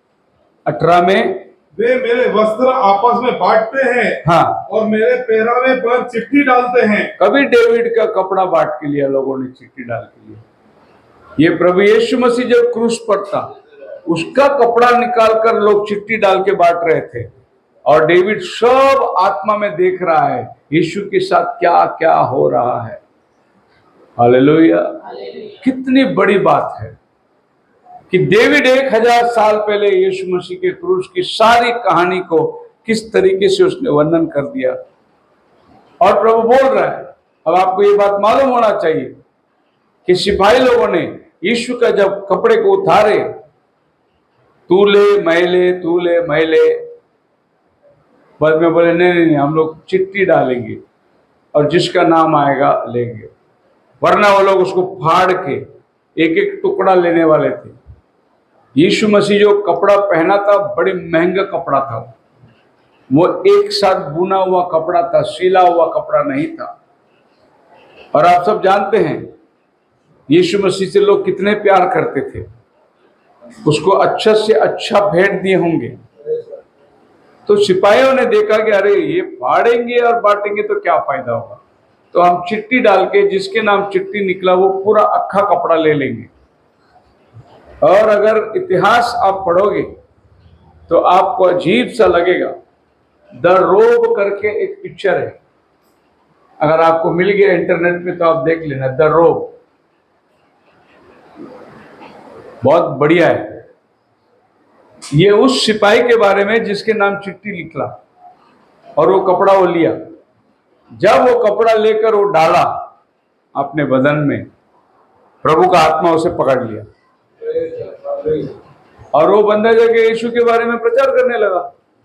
18 में, वे मेरे वस्त्र आपस में बांटते हैं, हाँ, और मेरे पहरावे पर चिट्ठी डालते हैं। कभी डेविड का कपड़ा बांट के लिया लोगों ने, चिट्ठी डाल के लिया। ये प्रभु यीशु मसीह जब क्रूस पर था, उसका कपड़ा निकाल कर लोग चिट्ठी डाल के बांट रहे थे, और डेविड सब आत्मा में देख रहा है यीशु के साथ क्या क्या हो रहा है। हालेलुया। कितनी बड़ी बात है कि डेविड 1000 साल पहले यीशु मसीह के क्रूस की सारी कहानी को किस तरीके से उसने वर्णन कर दिया, और प्रभु बोल रहा है। अब आपको ये बात मालूम होना चाहिए कि सिपाही लोगों ने यीशु का जब कपड़े को उतारे, तू ले मैं ले, तू ले मैं ले, बाद में बोले नहीं, हम लोग चिट्ठी डालेंगे और जिसका नाम आएगा लेंगे, वरना वो लोग उसको फाड़ के एक एक टुकड़ा लेने वाले थे। यीशु मसीह जो कपड़ा पहना था, बड़े महंगा कपड़ा था, वो एक साथ बुना हुआ कपड़ा था, सिला हुआ कपड़ा नहीं था। और आप सब जानते हैं यीशु मसीह से लोग कितने प्यार करते थे, उसको अच्छा से अच्छा भेंट दिए होंगे। तो सिपाहियों ने देखा कि अरे ये फाड़ेंगे और बांटेंगे तो क्या फायदा होगा, तो हम चिट्ठी डाल के जिसके नाम चिट्ठी निकला वो पूरा अक्खा कपड़ा ले लेंगे। और अगर इतिहास आप पढ़ोगे तो आपको अजीब सा लगेगा। द रोब करके एक पिक्चर है, अगर आपको मिल गया इंटरनेट पे तो आप देख लेना। द रोब बहुत बढ़िया है। ये उस सिपाही के बारे में जिसके नाम चिट्ठी निकला और वो कपड़ा वो लिया। जब वो कपड़ा लेकर वो डाला अपने बदन में, प्रभु का आत्मा उसे पकड़ लिया और वो बंदा जाके यीशु के बारे में प्रचार करने लगा।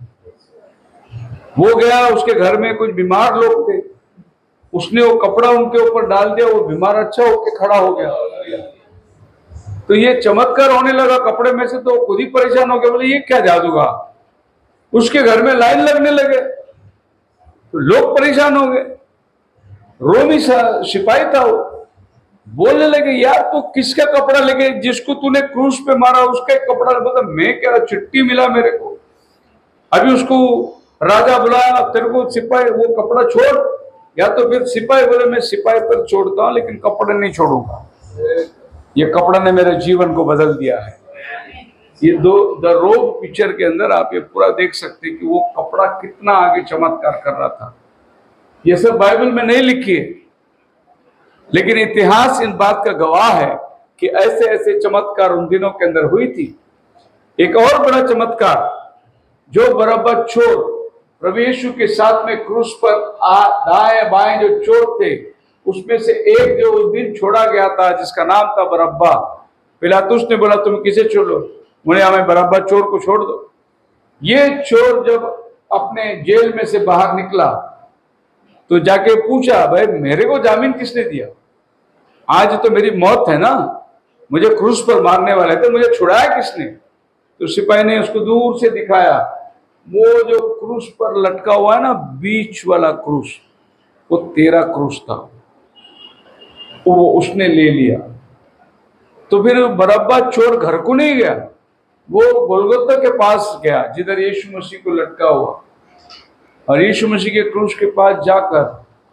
वो गया, उसके घर में कुछ बीमार लोग थे, उसने वो कपड़ा उनके ऊपर डाल दिया, वो बीमार अच्छा होके खड़ा हो गया। तो ये चमत्कार होने लगा कपड़े में से, तो खुद ही परेशान हो गए, बोले ये क्या जादूगा। उसके घर में लाइन लगने लगे, तो लोग परेशान हो गए। रोमी सिपाही था, वो बोलने लगे यार तू किसका कपड़ा लेके, जिसको तूने क्रूस पे मारा उसका कपड़ा, मतलब मैं क्या, चिट्ठी मिला मेरे को। अभी उसको राजा बुलाया, तेरे को सिपाही वो कपड़ा छोड़, या तो फिर सिपाही बोले मैं सिपाही पर छोड़ता हूं लेकिन कपड़े नहीं छोड़ूंगा। ये कपड़ा ने मेरे जीवन को बदल दिया है। ये द रोब पिक्चर के अंदर आप ये पूरा देख सकते हैं कि वो कपड़ा कितना आगे चमत्कार कर रहा था। ये सब बाइबल में नहीं लिखी है, लेकिन इतिहास इन बात का गवाह है कि ऐसे ऐसे चमत्कार उन दिनों के अंदर हुई थी। एक और बड़ा चमत्कार, जो बरअब्बा चोर प्रभु यीशु के साथ में क्रूस पर दाएं बाएं जो चोर थे, उसमें से एक जो उस दिन छोड़ा गया था, जिसका नाम था बरअब्बा। पिलातुस ने बोला तुम किसे छोड़ो? बोले हमें बरअब्बा चोर को छोड़ दो। ये चोर जब अपने जेल में से बाहर निकला तो जाके पूछा, भाई मेरे को जामीन किसने दिया? आज तो मेरी मौत है ना, मुझे क्रूस पर मारने वाले थे, मुझे छुड़ाया किसने? तो सिपाही ने उसको दूर से दिखाया, वो जो क्रूस पर लटका हुआ है ना, बीच वाला क्रूस, वो तेरा क्रूस था, वो उसने ले लिया। तो फिर बरअब्बा चोर घर को नहीं गया, वो गोलगोथा के पास गया जिधर यीशु मसीह को लटका हुआ, और यीशु मसीह के क्रूस के पास जाकर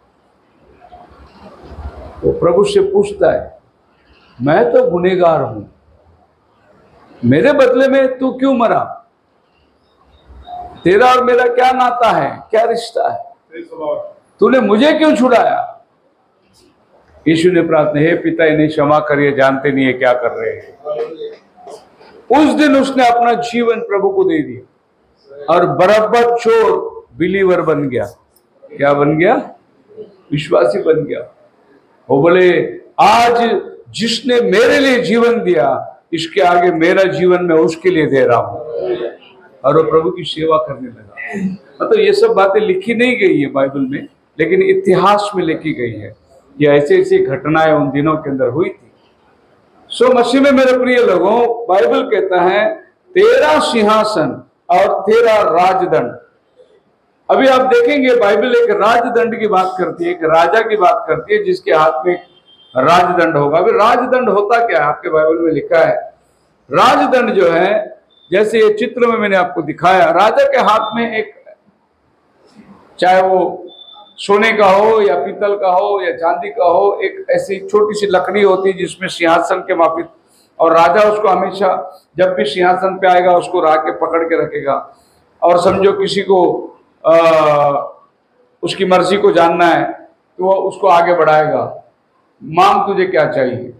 वो प्रभु से पूछता है, मैं तो गुनहगार हूं, मेरे बदले में तू क्यों मरा? तेरा और मेरा क्या नाता है, क्या रिश्ता है? तूने मुझे क्यों छुड़ाया? यीशु ने प्रार्थना, हे पिता इन्हें क्षमा करिए, जानते नहीं है क्या कर रहे हैं। उस दिन उसने अपना जीवन प्रभु को दे दिया और बरअब्बा चोर बिलीवर बन गया। क्या बन गया? विश्वासी बन गया। वो बोले आज जिसने मेरे लिए जीवन दिया, इसके आगे मेरा जीवन मैं उसके लिए दे रहा हूं, और वो प्रभु की सेवा करने लगा। मतलब ये सब बातें लिखी नहीं गई है बाइबल में, लेकिन इतिहास में लिखी गई है। ये ऐसी ऐसी घटनाएं उन दिनों के अंदर हुई थी। सो मसीह में मेरे प्रिय लोगों, बाइबल कहता है तेरा सिंहासन और तेरा राजदंड। अभी आप देखेंगे बाइबल एक राजदंड की बात करती है, एक राजा की बात करती है जिसके हाथ में राजदंड होगा। अभी राजदंड होता क्या है? आपके बाइबल में लिखा है राजदंड जो है, जैसे ये चित्र में मैंने आपको दिखाया, राजा के हाथ में एक, चाहे वो सोने का हो या पीतल का हो या चांदी का हो, एक ऐसी छोटी सी लकड़ी होती है जिसमें सिंहासन के माफिक, और राजा उसको हमेशा जब भी सिंहासन पे आएगा उसको राह के पकड़ के रखेगा। और समझो किसी को उसकी मर्जी को जानना है तो वो उसको आगे बढ़ाएगा, मांग तुझे क्या चाहिए,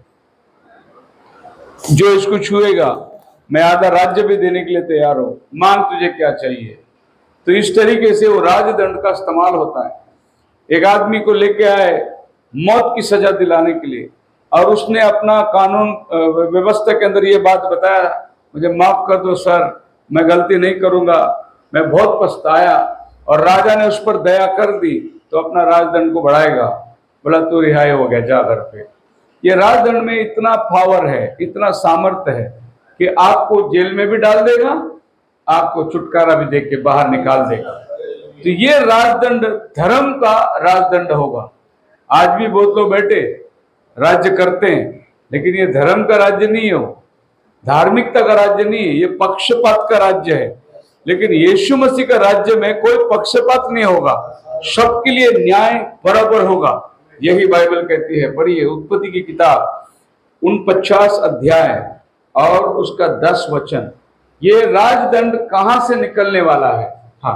जो इसको छुएगा मैं आधा राज्य भी देने के लिए तैयार हूं, मांग तुझे क्या चाहिए। तो इस तरीके से वो राजदंड का इस्तेमाल होता है। एक आदमी को लेके आए मौत की सजा दिलाने के लिए, और उसने अपना कानून व्यवस्था के अंदर ये बात बताया, मुझे माफ कर दो सर, मैं गलती नहीं करूंगा, मैं बहुत पछताया, और राजा ने उस पर दया कर दी तो अपना राजदंड को बढ़ाएगा, बोला तू रिहाई हो गया, जा घर पे। ये राजदंड में इतना पावर है, इतना सामर्थ्य है कि आपको जेल में भी डाल देगा, आपको छुटकारा भी दे के बाहर निकाल देगा। तो ये राजदंड धर्म का राजदंड होगा। आज भी बहुत लोग बैठे राज्य करते हैं, लेकिन ये धर्म का राज्य नहीं हो, धार्मिकता का राज्य नहीं है, ये पक्षपात का राज्य है। लेकिन यीशु मसीह का राज्य में कोई पक्षपात नहीं होगा, सबके लिए न्याय बराबर होगा। यही बाइबल कहती है। पढ़िए उत्पत्ति की किताब 49 अध्याय और उसका 10 वचन। ये राजदंड कहां से निकलने वाला है? हाँ,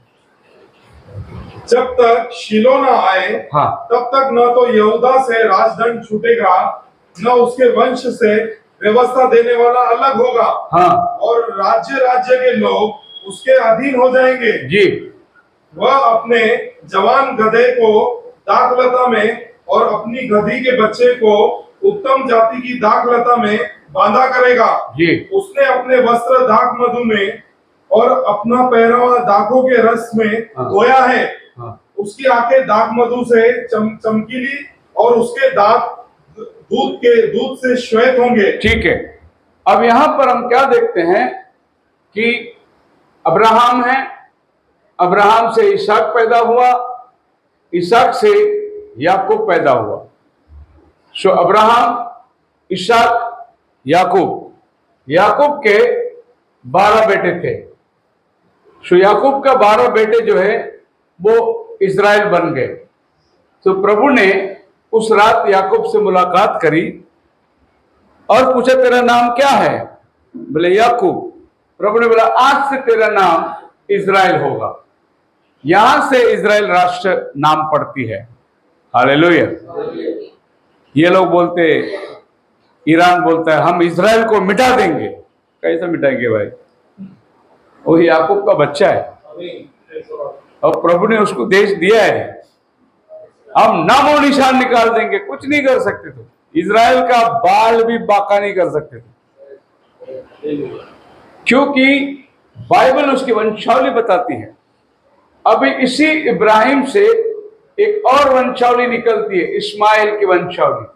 जब तक शिलो न आए, हाँ, तब तक न तो यहूदा से राजदंड छूटेगा, न उसके वंश से व्यवस्था देने वाला अलग होगा। हाँ, और राज्य राज्य के लोग उसके अधीन हो जाएंगे। जी, वह अपने जवान गधे को दाखलता में और अपनी गधी के बच्चे को उत्तम जाति की दाखलता में बांधा करेगा। जी, उसने अपने वस्त्र दाख मधु में और अपना पहरावा दाखों के रस में धोया है। हाँ, उसकी आंखें दाख मधु से चमकीली और उसके दांत दूध से श्वेत होंगे। ठीक है, अब यहाँ पर हम क्या देखते हैं कि अब्राहम है, अब्राहम से इसहाक पैदा हुआ, इसहाक से याकूब पैदा हुआ। सो अब्राहम, इसहाक, याकूब, याकूब के 12 बेटे थे। सो याकूब का 12 बेटे जो है वो इजराइल बन गए। तो प्रभु ने उस रात याकूब से मुलाकात करी और पूछा तेरा नाम क्या है? बोले याकूब। प्रभु ने बोला आज से तेरा नाम इजराइल होगा। यहां से इजराइल राष्ट्र नाम पड़ती है। हालेलुया। ये लोग बोलते, ईरान बोलता है हम इजराइल को मिटा देंगे। कैसे मिटाएंगे भाई? वो याकूब का बच्चा है। और प्रभु ने उसको देश दिया है। हम नामो निशान निकाल देंगे, कुछ नहीं कर सकते थे। इजराइल का बाल भी बाका नहीं कर सकते थे, क्योंकि बाइबल उसकी वंशावली बताती है। अभी इसी इब्राहिम से एक और वंशावली निकलती है, इस्माइल की वंशावली,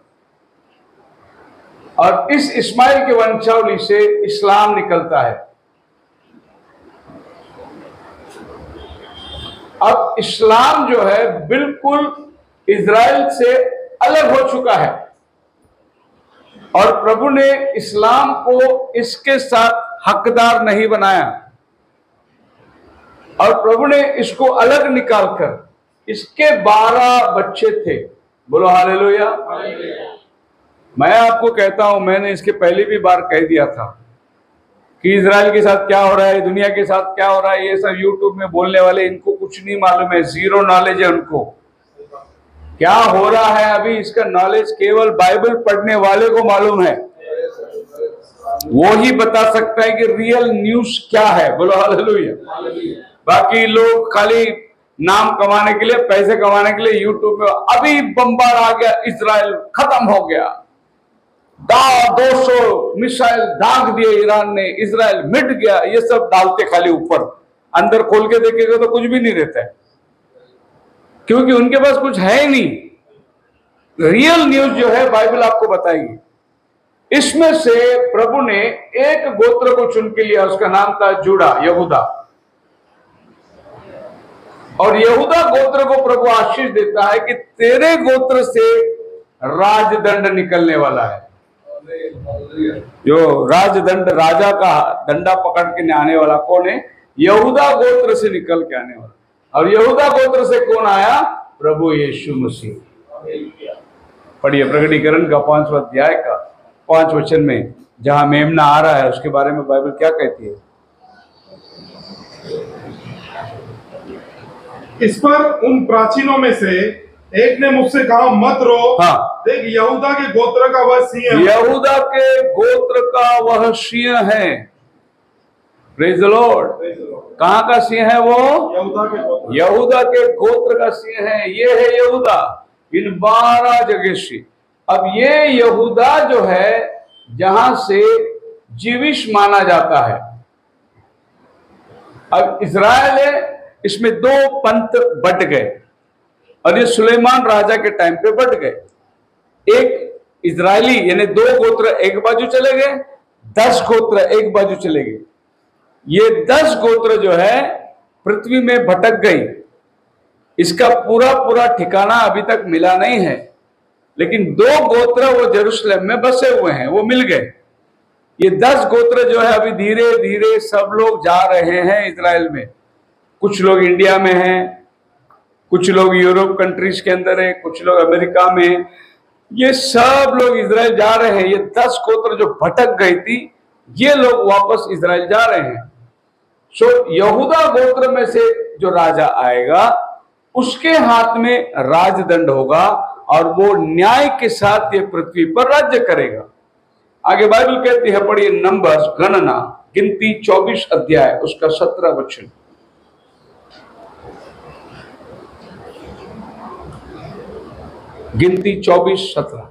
और इस इस्माइल की वंशावली से इस्लाम निकलता है। अब इस्लाम जो है बिल्कुल इजराइल से अलग हो चुका है, और प्रभु ने इस्लाम को इसके साथ हकदार नहीं बनाया, और प्रभु ने इसको अलग निकालकर इसके 12 बच्चे थे। बोलो हालेलुया। मैं आपको कहता हूं, मैंने इसके पहले भी बार कह दिया था कि इजराइल के साथ क्या हो रहा है, दुनिया के साथ क्या हो रहा है, ये सब यूट्यूब में बोलने वाले, इनको कुछ नहीं मालूम है, जीरो नॉलेज है उनको। क्या हो रहा है अभी, इसका नॉलेज केवल बाइबल पढ़ने वाले को मालूम है। वो ही बता सकता है कि रियल न्यूज क्या है। बोलो हालेलुया। बाकी लोग खाली नाम कमाने के लिए, पैसे कमाने के लिए यूट्यूब में, अभी बम्बार आ गया, इजराइल खत्म हो गया, 200 मिसाइल दाग दिए ईरान ने, इजराइल मिट गया, ये सब डालते खाली ऊपर, अंदर खोल के देखेगा तो कुछ भी नहीं रहता है, क्योंकि उनके पास कुछ है ही नहीं। रियल न्यूज जो है बाइबल आपको बताएगी। इसमें से प्रभु ने एक गोत्र को चुन के लिया, उसका नाम था जूड़ा, यहूदा, और यहूदा गोत्र को प्रभु आशीष देता है कि तेरे गोत्र से राजदंड निकलने वाला है। जो राजदंड, राजा का डंडा पकड़ के आने वाला कौन है? यहूदा गोत्र से निकल के आने वाला। और यहूदा गोत्र से कौन आया? प्रभु यीशु मसीह। पढ़िए प्रकटीकरण का 5वां अध्याय का 5 वचन में, जहां मेमना आ रहा है उसके बारे में बाइबल क्या कहती है। इस पर उन प्राचीनों में से एक ने मुझसे कहा, मत रो। हाँ। देख, यहूदा के गोत्र का वह सिंह है। यहूदा के गोत्र का वह सिंह है। Praise the Lord. कहाँ का सिंह है वो? यहूदा के गोत्र का सिंह है। ये है यहूदा, इन 12 जगह से। अब ये यहूदा जो है, जहां से जीविश माना जाता है। अब इजराइल है, इसमें 2 पंथ बट गए, और ये सुलेमान राजा के टाइम पे बट गए। एक इजरायली यानी 2 गोत्र एक बाजू चले गए, 10 गोत्र एक बाजू चले गए। ये 10 गोत्र जो है पृथ्वी में भटक गई। इसका पूरा पूरा ठिकाना अभी तक मिला नहीं है, लेकिन 2 गोत्र वो जेरूशलेम में बसे हुए हैं, वो मिल गए। ये 10 गोत्र जो है अभी धीरे धीरे सब लोग जा रहे हैं इजराइल में। कुछ लोग इंडिया में हैं, कुछ लोग यूरोप कंट्रीज के अंदर है, कुछ लोग अमेरिका में हैं। ये सब लोग इजराइल जा रहे हैं। ये 10 गोत्र जो भटक गई थी, ये लोग वापस इजराइल जा रहे हैं। सो यहूदा गोत्र में से जो राजा आएगा, उसके हाथ में राजदंड होगा, और वो न्याय के साथ ये पृथ्वी पर राज्य करेगा। आगे बाइबल कहती है, पढ़िए नंबर्स, गणना, गिनती 24 अध्याय उसका 17 वचन। गिनती 24:17।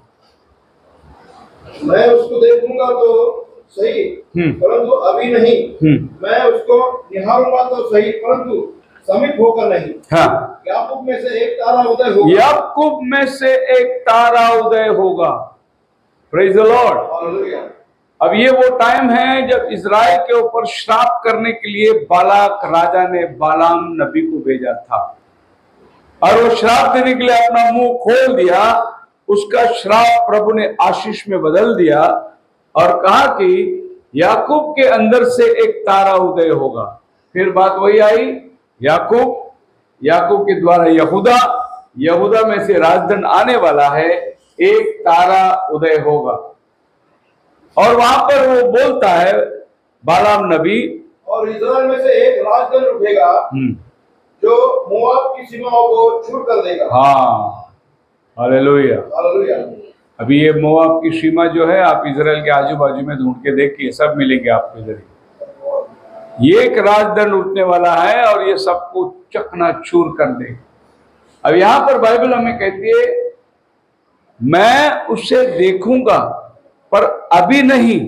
मैं उसको देखूंगा तो सही, परंतु अभी नहीं। मैं उसको निहारूंगा तो सही, परंतु समीप होकर नहीं। हाँ। याकूब में से एक तारा उदय होगा। याकूब में से एक तारा उदय होगा। Praise the Lord. अब ये वो टाइम है जब इजराइल के ऊपर श्राप करने के लिए बालाक राजा ने बालाम नबी को भेजा था, और वो श्राप देने के लिए अपना मुंह खोल दिया। उसका श्राप प्रभु ने आशीष में बदल दिया, और कहा कि याकूब के अंदर से एक तारा उदय होगा। फिर बात वही आई, याकूब के द्वारा यहूदा, यहूदा में से राजदंड आने वाला है, एक तारा उदय होगा। और वहां पर वो बोलता है बालाम नबी, और इस्राएल में से एक राजदंड उठेगा जो मोआब की सीमाओं को छूट कर देगा। हाँ, हालेलुया। अभी ये मोआब की सीमा जो है, आप इजराइल के आजू बाजू में ढूंढ के देखिए, सब मिलेंगे आपको इधर। ये एक राजदंड उठने वाला है और ये सबको चकनाचूर कर देगा। अब यहां पर बाइबल हमें कहती है, मैं उसे देखूंगा पर अभी नहीं।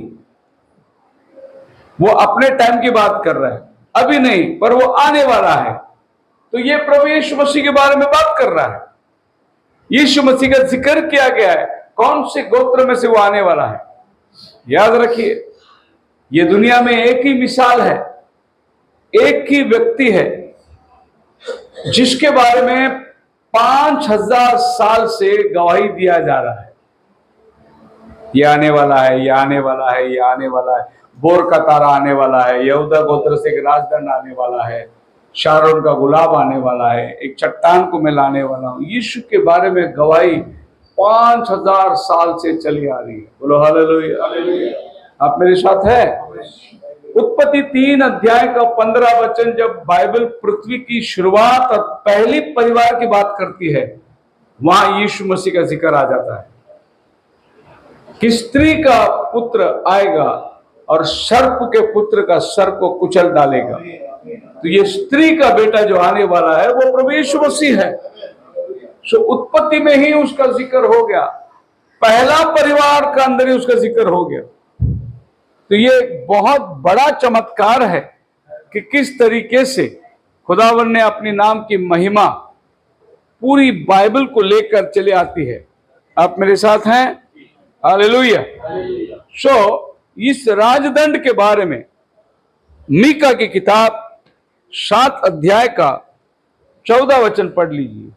वो अपने टाइम की बात कर रहा है, अभी नहीं, पर वो आने वाला है। तो ये प्रभु यीशु मसीह के बारे में बात कर रहा है। यीशु मसीह का जिक्र किया गया है, कौन से गोत्र में से वो आने वाला है। याद रखिए, ये दुनिया में एक ही मिसाल है, एक ही व्यक्ति है जिसके बारे में 5000 साल से गवाही दिया जा रहा है, ये आने वाला है, ये आने वाला है, ये आने वाला है। बोर का तारा आने वाला है, यहूदा गोत्र से एक राजदंड आने वाला है, शारोन का गुलाब आने वाला है, एक चट्टान को मैं लाने वाला हूं। यीशु के बारे में गवाही 5000 साल से चली आ रही है। बोलो हालेलुया। आप मेरे साथ है? उत्पत्ति 3 अध्याय का 15 वचन जब बाइबल पृथ्वी की शुरुआत और पहली परिवार की बात करती है, वहां यीशु मसीह का जिक्र आ जाता है कि स्त्री का पुत्र आएगा और सर्प के पुत्र का सर को कुचल डालेगा। तो ये स्त्री का बेटा जो आने वाला है वो प्रभु यीशु मसीह है। सो उत्पत्ति में ही उसका जिक्र हो गया, पहला परिवार का अंदर ही उसका जिक्र हो गया। तो ये बहुत बड़ा चमत्कार है कि किस तरीके से खुदावन ने अपने नाम की महिमा पूरी बाइबल को लेकर चले आती है। आप मेरे साथ हैं? हालेलुया। सो इस राजदंड के बारे में मीका की किताब 7 अध्याय का 14 वचन पढ़ लीजिए।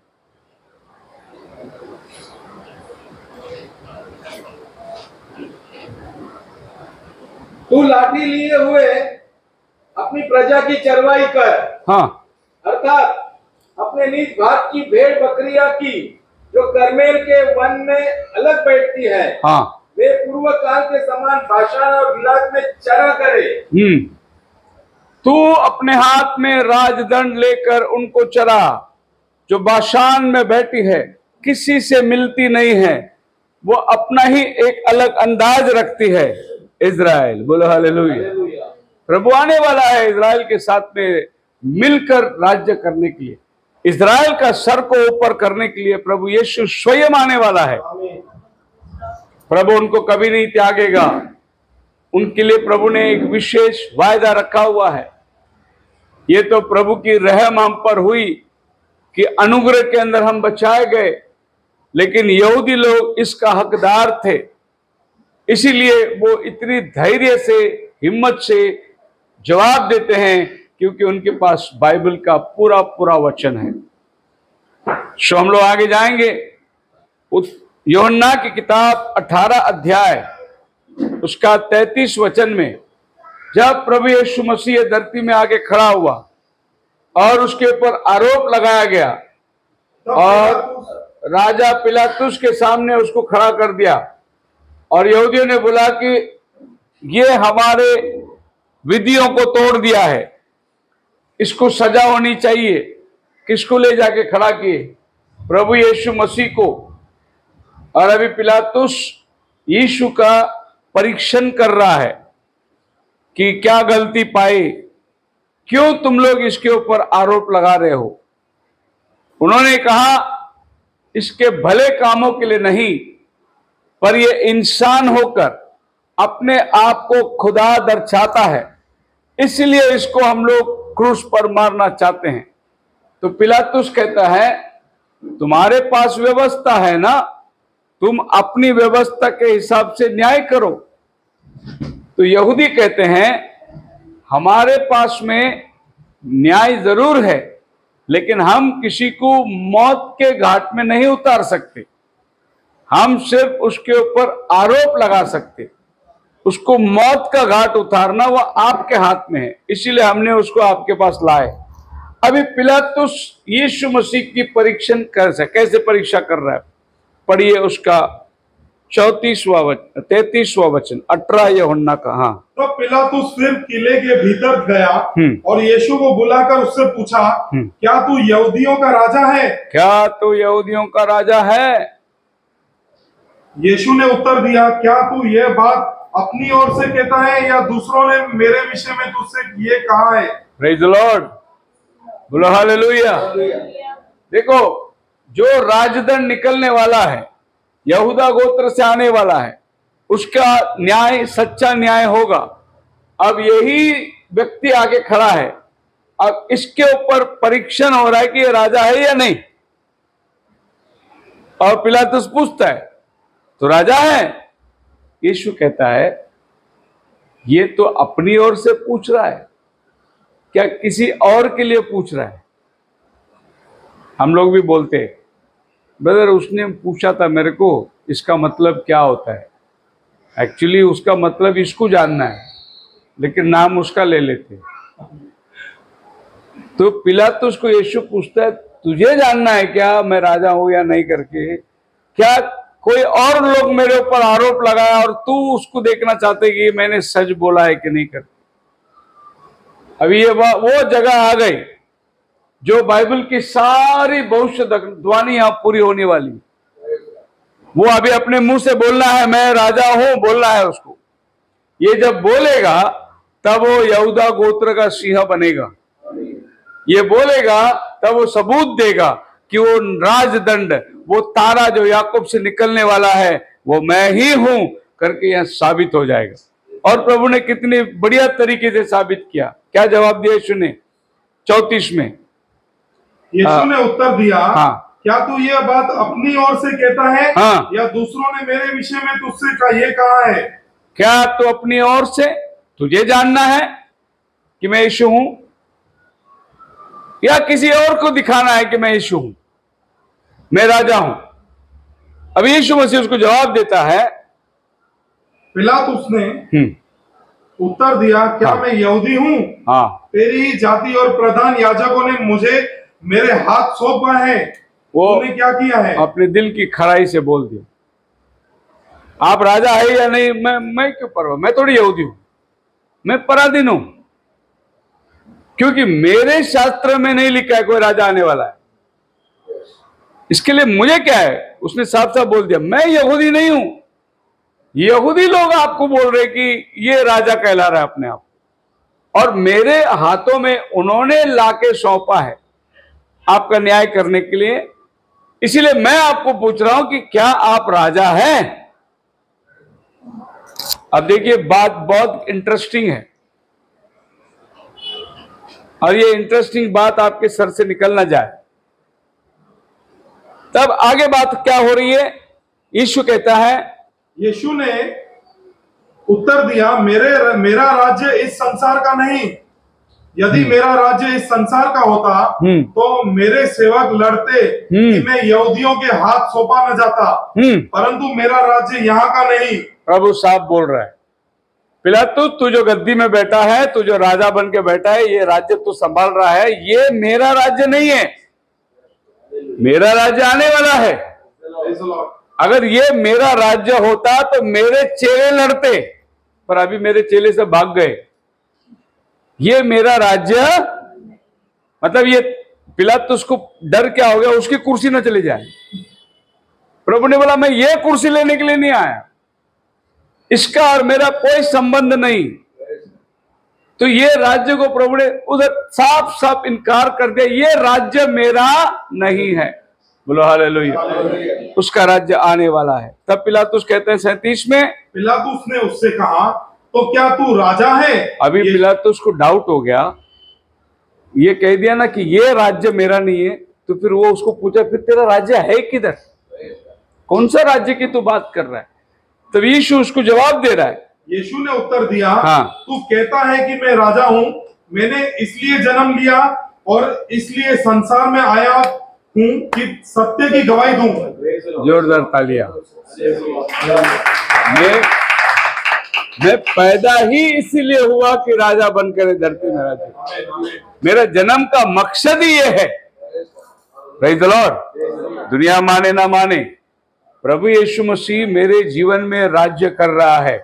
तू लाठी लिए हुए अपनी प्रजा की चरवाई कर। हाँ, अर्थात अपने निज भाग की भेड़ बकरियां की जो कर्मेल के वन में अलग बैठती है। हाँ, वे पूर्व काल के समान बाशान और गिलाद में चरा करे। तू अपने हाथ में राजदंड लेकर उनको चरा जो बाशान में बैठी है, किसी से मिलती नहीं है, वो अपना ही एक अलग अंदाज रखती है। इज़राइल, बोलो हालेलुया। प्रभु आने वाला है इज़राइल के साथ में मिलकर राज्य करने के लिए, इज़राइल का सर को ऊपर करने के लिए प्रभु यीशु स्वयं आने वाला है। प्रभु उनको कभी नहीं त्यागेगा। उनके लिए प्रभु ने एक विशेष वायदा रखा हुआ है। ये तो प्रभु की रहम हम पर हुई कि अनुग्रह के अंदर हम बचाए गए, लेकिन यहूदी लोग इसका हकदार थे। इसीलिए वो इतनी धैर्य से, हिम्मत से जवाब देते हैं क्योंकि उनके पास बाइबल का पूरा पूरा वचन है। सो हम लोग आगे जाएंगे। यूहन्ना की किताब 18 अध्याय उसका 33 वचन में, जब प्रभु यीशु मसीह धरती में आके खड़ा हुआ और उसके ऊपर आरोप लगाया गया और राजा पिलातुस के सामने उसको खड़ा कर दिया और यहूदियों ने बोला कि ये हमारे विधियों को तोड़ दिया है, इसको सजा होनी चाहिए। किसको ले जाके खड़ा किए? प्रभु यीशु मसीह को। और अभी पिलातुस यीशु का परीक्षण कर रहा है कि क्या गलती पाई, क्यों तुम लोग इसके ऊपर आरोप लगा रहे हो। उन्होंने कहा इसके भले कामों के लिए नहीं, पर ये इंसान होकर अपने आप को खुदा दर्शाता है, इसलिए इसको हम लोग क्रूस पर मारना चाहते हैं। तो पिलातुस कहता है तुम्हारे पास व्यवस्था है ना, तुम अपनी व्यवस्था के हिसाब से न्याय करो। तो यहूदी कहते हैं हमारे पास में न्याय जरूर है, लेकिन हम किसी को मौत के घाट में नहीं उतार सकते। हम सिर्फ उसके ऊपर आरोप लगा सकते, उसको मौत का घाट उतारना वो आपके हाथ में है, इसीलिए हमने उसको आपके पास लाए। अभी पिलातुस यीशु मसीह की परीक्षण कैसे परीक्षा कर रहा है, पढ़िए उसका 33वां वचन 18 यूहन्ना का। हाँ, तो पिलातुस फिर किले के भीतर गया और यीशु को बुलाकर उससे पूछा, क्या तू यहूदियों का राजा है? क्या तू यहूदियों का राजा है? यीशु ने उत्तर दिया, क्या तू यह बात अपनी ओर से कहता है या दूसरों ने मेरे विषय में तुझसे ये कहा है? प्रेज द लॉर्ड, बोलो हालेलुया। देखो, जो राजदंड निकलने वाला है, यहूदा गोत्र से आने वाला है, उसका न्याय सच्चा न्याय होगा। अब यही व्यक्ति आगे खड़ा है, अब इसके ऊपर परीक्षण हो रहा है कि ये राजा है या नहीं। और पिलातुस पूछता है, तो राजा है? यीशु कहता है, ये तो अपनी ओर से पूछ रहा है, क्या किसी और के लिए पूछ रहा है? हम लोग भी बोलते हैं, ब्रदर उसने पूछा था मेरे को, इसका मतलब क्या होता है? एक्चुअली उसका मतलब इसको जानना है, लेकिन नाम उसका ले लेते। तो पिलातुस को यीशु पूछता है, तुझे जानना है क्या मैं राजा हूं या नहीं करके? क्या कोई और लोग मेरे ऊपर आरोप लगाया और तू उसको देखना चाहते कि मैंने सच बोला है कि नहीं कर? अभी ये वो जगह आ गई जो बाइबल की सारी भविष्यवाणी यहां पूरी होने वाली। वो अभी अपने मुंह से बोलना है मैं राजा हूं, बोलना है उसको। ये जब बोलेगा तब वो यहूदा गोत्र का सिंह बनेगा। ये बोलेगा तब वो सबूत देगा कि वो राजदंड, वो तारा जो याकूब से निकलने वाला है, वो मैं ही हूं करके यहां साबित हो जाएगा। और प्रभु ने कितनी बढ़िया तरीके से साबित किया। क्या जवाब दिया यीशु ने 34 में? यीशु ने उत्तर दिया, हाँ, क्या तू यह बात अपनी ओर से कहता है? हाँ, या दूसरों ने मेरे विषय में तुझसे ये कहा है? क्या तू अपनी ओर से, तुझे जानना है कि मैं यीशु हूं, या किसी और को दिखाना है कि मैं यीशु हूं, मैं राजा हूं? अभी यीशु मसीह उसको जवाब देता है। पिलातुस ने उत्तर दिया, क्या हाँ, मैं यहूदी हूं? हाँ, तेरी ही जाति और प्रधान याजकों ने मुझे मेरे हाथ सौंपा है। वो तूने क्या किया है? अपने दिल की खराई से बोल दिया। आप राजा है या नहीं, मैं क्यों परवाह, मैं थोड़ी यहूदी हूं, मैं पराधीन हूं, क्योंकि मेरे शास्त्र में नहीं लिखा है कोई राजा आने वाला है। इसके लिए मुझे क्या है? उसने साफ साफ बोल दिया, मैं यहूदी नहीं हूं। यहूदी लोग आपको बोल रहे कि ये राजा कहला रहा है अपने आप, और मेरे हाथों में उन्होंने लाके सौंपा है आपका न्याय करने के लिए। इसीलिए मैं आपको पूछ रहा हूं कि क्या आप राजा हैं? अब देखिए, बात बहुत इंटरेस्टिंग है, और ये इंटरेस्टिंग बात आपके सर से निकल ना जाए। तब आगे बात क्या हो रही है? यीशु कहता है, यीशु ने उत्तर दिया, मेरा राज्य इस संसार का नहीं। यदि मेरा राज्य इस संसार का होता तो मेरे सेवक लड़ते कि मैं यहूदियों के हाथ सौंपा न जाता, परंतु मेरा राज्य यहाँ का नहीं। प्रभु साहब बोल रहा है, पिलातुस तू जो गद्दी में बैठा है, तू जो राजा बन के बैठा है, ये राज्य तू संभाल रहा है, ये मेरा राज्य नहीं है, मेरा राज्य आने वाला है। अगर ये मेरा राज्य होता तो मेरे चेले लड़ते, पर अभी मेरे चेले से भाग गए। ये मेरा राज्य, मतलब ये पिलातुस को डर क्या हो गया, उसकी कुर्सी न चली जाए। प्रभु ने बोला, मैं ये कुर्सी लेने के लिए नहीं आया, इसका और मेरा कोई संबंध नहीं। तो ये राज्य को प्रभु ने उधर साफ साफ इनकार कर दिया, ये राज्य मेरा नहीं है। बोलो हालेलुया। उसका राज्य आने वाला है। तब पिलातुस कहते हैं 37 में, पिलातुस ने उससे कहा, तो क्या तू राजा है? अभी पिलातुस को डाउट हो गया, ये कह दिया ना कि ये राज्य मेरा नहीं है, तो फिर वो उसको पूछा, फिर तेरा राज्य है किधर, कौन सा राज्य की तू बात कर रहा है? तब यीशु उसको जवाब दे रहा है। यीशु ने उत्तर दिया, हाँ, तू कहता है कि मैं राजा हूं। मैंने इसलिए जन्म लिया और इसलिए संसार में आया हूं कि सत्य की गवाही दूं। जोरदार तालियां। मैं पैदा ही इसीलिए हुआ कि राजा बनकर धरती में राजा। मेरा जन्म का मकसद ही ये है। Praise the Lord. दुनिया माने ना माने, प्रभु यीशु मसीह मेरे जीवन में राज्य कर रहा है।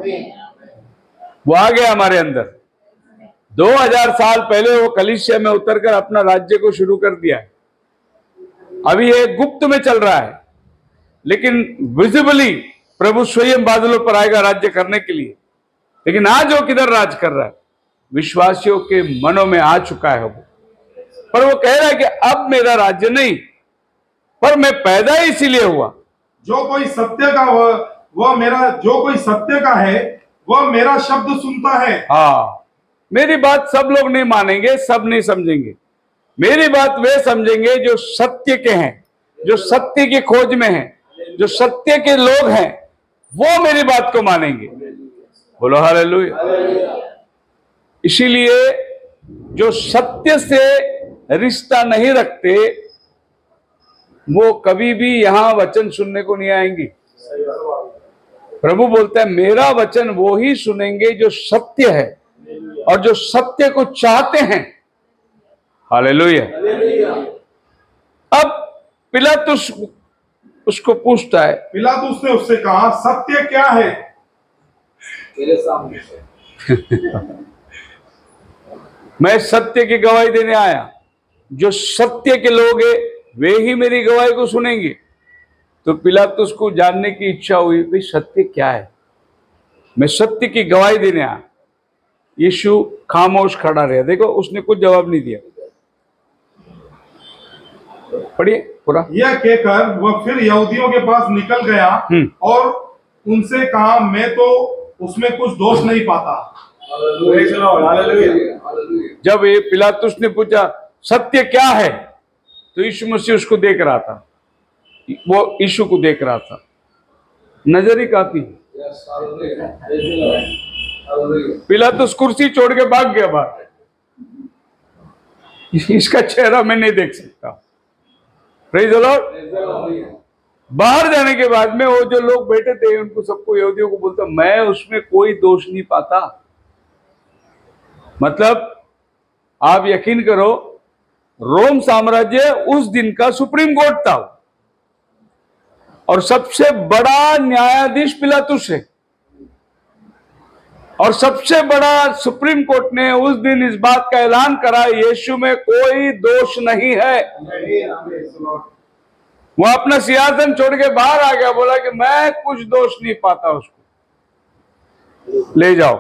वो आ गया हमारे अंदर। 2000 साल पहले वो कलीसिया में उतरकर अपना राज्य को शुरू कर दिया है। अभी ये गुप्त में चल रहा है, लेकिन विजिबली प्रभु स्वयं बादलों पर आएगा राज्य करने के लिए। लेकिन आज वो किधर राज कर रहा है? विश्वासियों के मनों में आ चुका है वो। पर वो कह रहा है कि अब मेरा राज्य नहीं, पर मैं पैदा इसीलिए हुआ। जो कोई सत्य का जो कोई सत्य का है वह मेरा शब्द सुनता है। हाँ, मेरी बात सब लोग नहीं मानेंगे, सब नहीं समझेंगे। मेरी बात वे समझेंगे जो सत्य के हैं, जो सत्य की खोज में हैं, जो सत्य के लोग हैं, वो मेरी बात को मानेंगे। बोलो हालेलुया। इसीलिए जो सत्य से रिश्ता नहीं रखते वो कभी भी यहां वचन सुनने को नहीं आएंगे। प्रभु बोलता है मेरा वचन वो ही सुनेंगे जो सत्य है और जो सत्य को चाहते हैं। हालेलुया। अब पिलातुस उसको पूछता है, पिलातुस ने उससे कहा सत्य क्या है? तेरे सामने मैं सत्य की गवाही देने आया। जो सत्य के लोग हैं वे ही मेरी गवाही को सुनेंगे। तो पिलातुस को जानने की इच्छा हुई, भाई सत्य क्या है? मैं सत्य की गवाही देने आया। यीशु खामोश खड़ा रहा। देखो उसने कुछ जवाब नहीं दिया। पढ़िए पूरा। यह कहकर वह फिर यहूदियों के पास निकल गया और उनसे कहा मैं तो उसमें कुछ दोष नहीं पाता। जब ये पिलातुस ने पूछा सत्य क्या है, तो यीशु मसीह उसको देख रहा था, वो यीशु को देख रहा था। नजर ही काफी। पिलातुस कुर्सी छोड़ के भाग गया बाहर। इसका चेहरा मैं नहीं देख सकता। Praise the Lord. बाहर जाने के बाद में वो जो लोग बैठे थे उनको सबको, यहूदियों को बोलता मैं उसमें कोई दोष नहीं पाता। मतलब आप यकीन करो, रोम साम्राज्य उस दिन का सुप्रीम कोर्ट था और सबसे बड़ा न्यायाधीश पिलातुस है। और सबसे बड़ा सुप्रीम कोर्ट ने उस दिन इस बात का ऐलान करा यीशु में कोई दोष नहीं है। वो अपना सिंहासन छोड़ के बाहर आ गया, बोला कि मैं कुछ दोष नहीं पाता, उसको ले जाओ।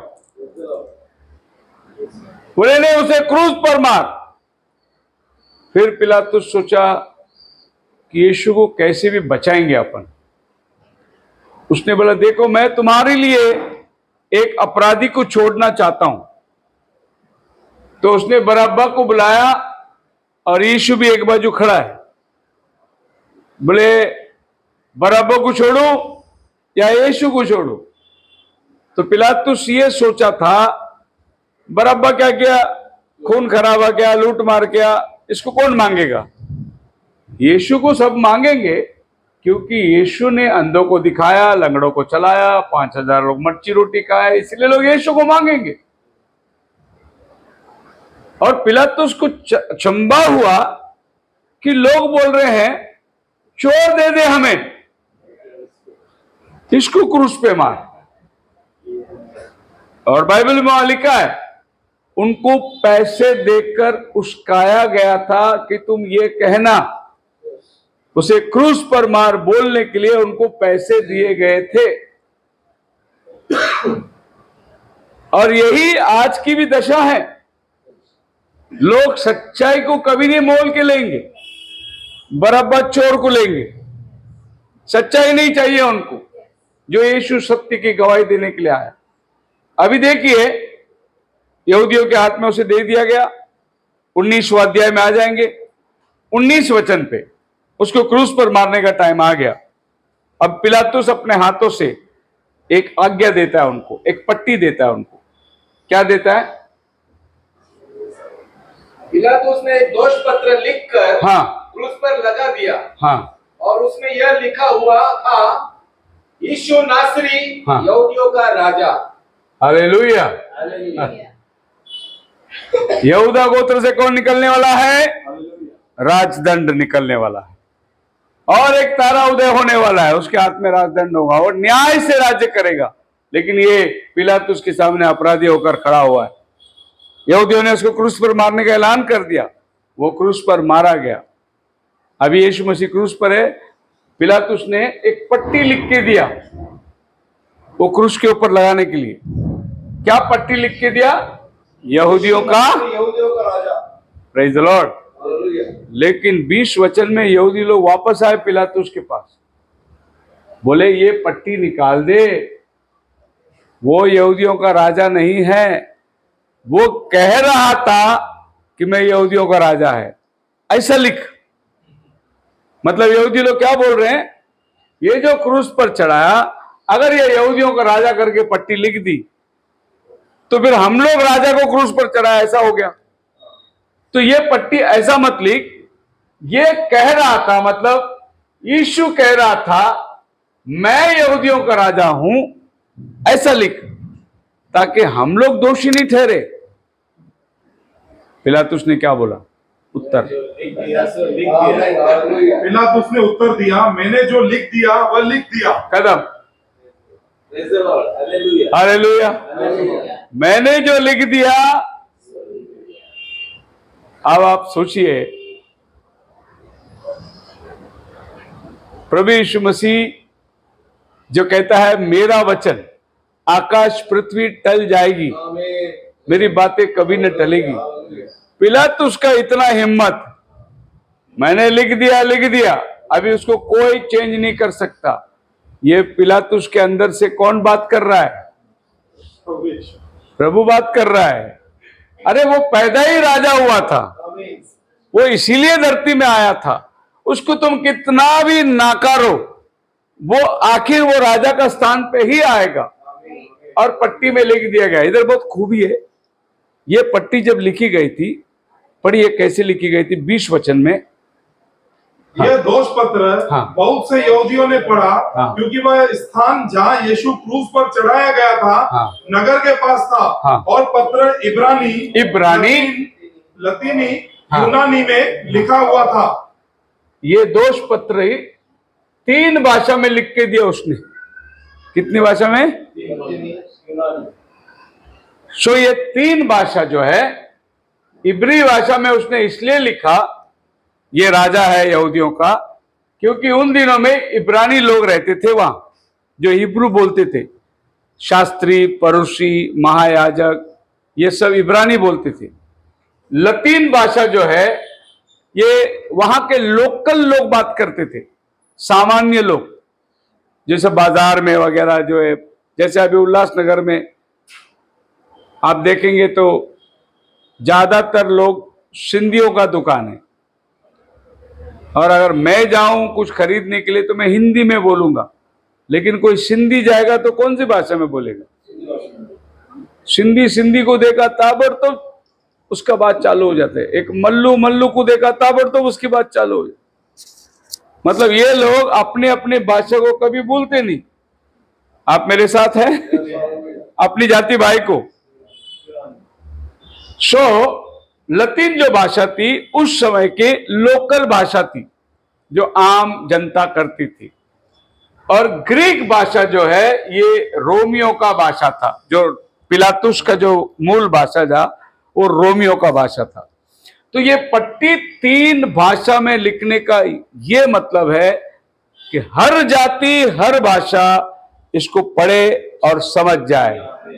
बोले नहीं, उसे क्रूस पर मार। फिर पिलातुस सोचा कि यीशु को कैसे भी बचाएंगे अपन। उसने बोला देखो मैं तुम्हारे लिए एक अपराधी को छोड़ना चाहता हूं। तो उसने बरअब्बा को बुलाया और यीशु भी एक बाजू खड़ा है। बोले बरअब्बा को छोड़ो या यीशु को छोड़ो? तो पिलातुस ये सोचा था बरअब्बा क्या किया, खून खराबा क्या, लूट मार किया, इसको कौन मांगेगा? यीशु को सब मांगेंगे, क्योंकि यीशु ने अंधों को दिखाया, लंगड़ों को चलाया, 5000 लोग मच्छी रोटी खाए, इसलिए लोग यीशु को मांगेंगे। और पिलातुस को चंबा हुआ कि लोग बोल रहे हैं चोर दे दे हमें, इसको क्रूस पे मार। और बाइबल में वहां लिखा है उनको पैसे देकर उस्काया गया था कि तुम ये कहना, उसे क्रूस पर मार बोलने के लिए उनको पैसे दिए गए थे। और यही आज की भी दशा है। लोग सच्चाई को कभी नहीं मोल के लेंगे, बरअब्बा चोर को लेंगे। सच्चाई नहीं चाहिए उनको, जो यीशु सत्य की गवाही देने के लिए आया। अभी देखिए यहूदियों के हाथ में उसे दे दिया गया। 19वां अध्याय में आ जाएंगे, 19 वचन पे उसको क्रूस पर मारने का टाइम आ गया। अब पिलातुस अपने हाथों से एक आज्ञा देता है उनको, एक पट्टी देता है उनको। क्या देता है? पिलातुस ने एक दोष पत्र लिखकर क्रूस पर लगा दिया। और उसमें यह लिखा हुआ था यीशु नासरी यहूदियों का राजा। हालेलुया। यहूदा गोत्र से कौन निकलने वाला है? राजदंड निकलने वाला है। और एक तारा उदय होने वाला है, उसके हाथ में राजदंड होगा और न्याय से राज्य करेगा। लेकिन ये पिलातुस के सामने अपराधी होकर खड़ा हुआ है। यहूदियों ने उसको क्रूस पर मारने का ऐलान कर दिया, वो क्रूस पर मारा गया। अभी यीशु मसीह क्रूस पर है। पिलातुस ने एक पट्टी लिख के दिया वो क्रूस के ऊपर लगाने के लिए। क्या पट्टी लिख के दिया? यहूदियों का राजा। Praise the Lord. लेकिन 20 वचन में यहूदी लोग वापस आए पिलातुस के पास, बोले ये पट्टी निकाल दे, वो यहूदियों का राजा नहीं है, वो कह रहा था कि मैं यहूदियों का राजा है, ऐसा लिख। मतलब यहूदी लोग क्या बोल रहे हैं, ये जो क्रूस पर चढ़ाया, अगर ये यहूदियों का राजा करके पट्टी लिख दी तो फिर हम लोग राजा को क्रूस पर चढ़ाया, ऐसा हो गया। तो ये पट्टी ऐसा मत लिख। ये कह रहा था, मतलब यीशु कह रहा था मैं यहूदियों का राजा हूं, ऐसा लिख, ताकि हम लोग दोषी नहीं ठहरे। पिलातुस ने क्या बोला? उत्तर पिलातुस ने उत्तर दिया, मैंने जो लिख दिया वह लिख दिया। कदम हालेलुया। मैंने जो लिख दिया। अब आप सोचिए, प्रभु यीशु मसीह जो कहता है मेरा वचन आकाश पृथ्वी टल जाएगी, मेरी बातें कभी न टलेगी। पिलातुस का इतना हिम्मत, मैंने लिख दिया, अभी उसको कोई चेंज नहीं कर सकता। ये पिलातुस के अंदर से कौन बात कर रहा है? प्रभु बात कर रहा है। अरे वो पैदा ही राजा हुआ था, वो इसीलिए धरती में आया था। उसको तुम कितना भी नाकारो, वो आखिर वो राजा का स्थान पे ही आएगा। और पट्टी में लिख दिया गया। इधर बहुत खूबी है, ये पट्टी जब लिखी गई थी, पढ़िए कैसे लिखी गई थी 20 वचन में। यह दोष पत्र बहुत से यहूदियों ने पढ़ा, क्योंकि वह स्थान जहाँ यीशु क्रूस पर चढ़ाया गया था नगर के पास था, और पत्र इब्रानी, लतीनी, यूनानी में लिखा हुआ था। ये दोष पत्र 3 भाषा में लिख के दिया उसने। कितनी भाषा में? सो ये 3 भाषा जो है, इब्री भाषा में उसने इसलिए लिखा ये राजा है यहूदियों का, क्योंकि उन दिनों में इब्रानी लोग रहते थे वहां, जो हिब्रू बोलते थे। शास्त्री, परुषी, महायाजक, ये सब इब्रानी बोलते थे। लतीन भाषा जो है, ये वहां के लोकल लोग बात करते थे, सामान्य लोग, जैसे बाजार में वगैरह जो है। जैसे अभी उल्लासनगर में आप देखेंगे तो ज्यादातर लोग सिंधियों का दुकान है, और अगर मैं जाऊं कुछ खरीदने के लिए तो मैं हिंदी में बोलूंगा, लेकिन कोई सिंधी जाएगा तो कौन सी भाषा में बोलेगा? सिंधी को देखा ताबड़ तो उसका बात चालू हो जाता है। एक मल्लू को देखा ताबड़ तो उसकी बात चालू हो जाती। मतलब ये लोग अपने अपने भाषा को कभी भूलते नहीं। आप मेरे साथ हैं? अपनी जाति भाई को। लतीन जो भाषा थी उस समय के लोकल भाषा थी, जो आम जनता करती थी। और ग्रीक भाषा जो है ये रोमियो का भाषा था। जो पिलातुस का जो मूल भाषा था वो रोमियो का भाषा था। तो ये पट्टी 3 भाषा में लिखने का ये मतलब है कि हर जाति, हर भाषा इसको पढ़े और समझ जाए।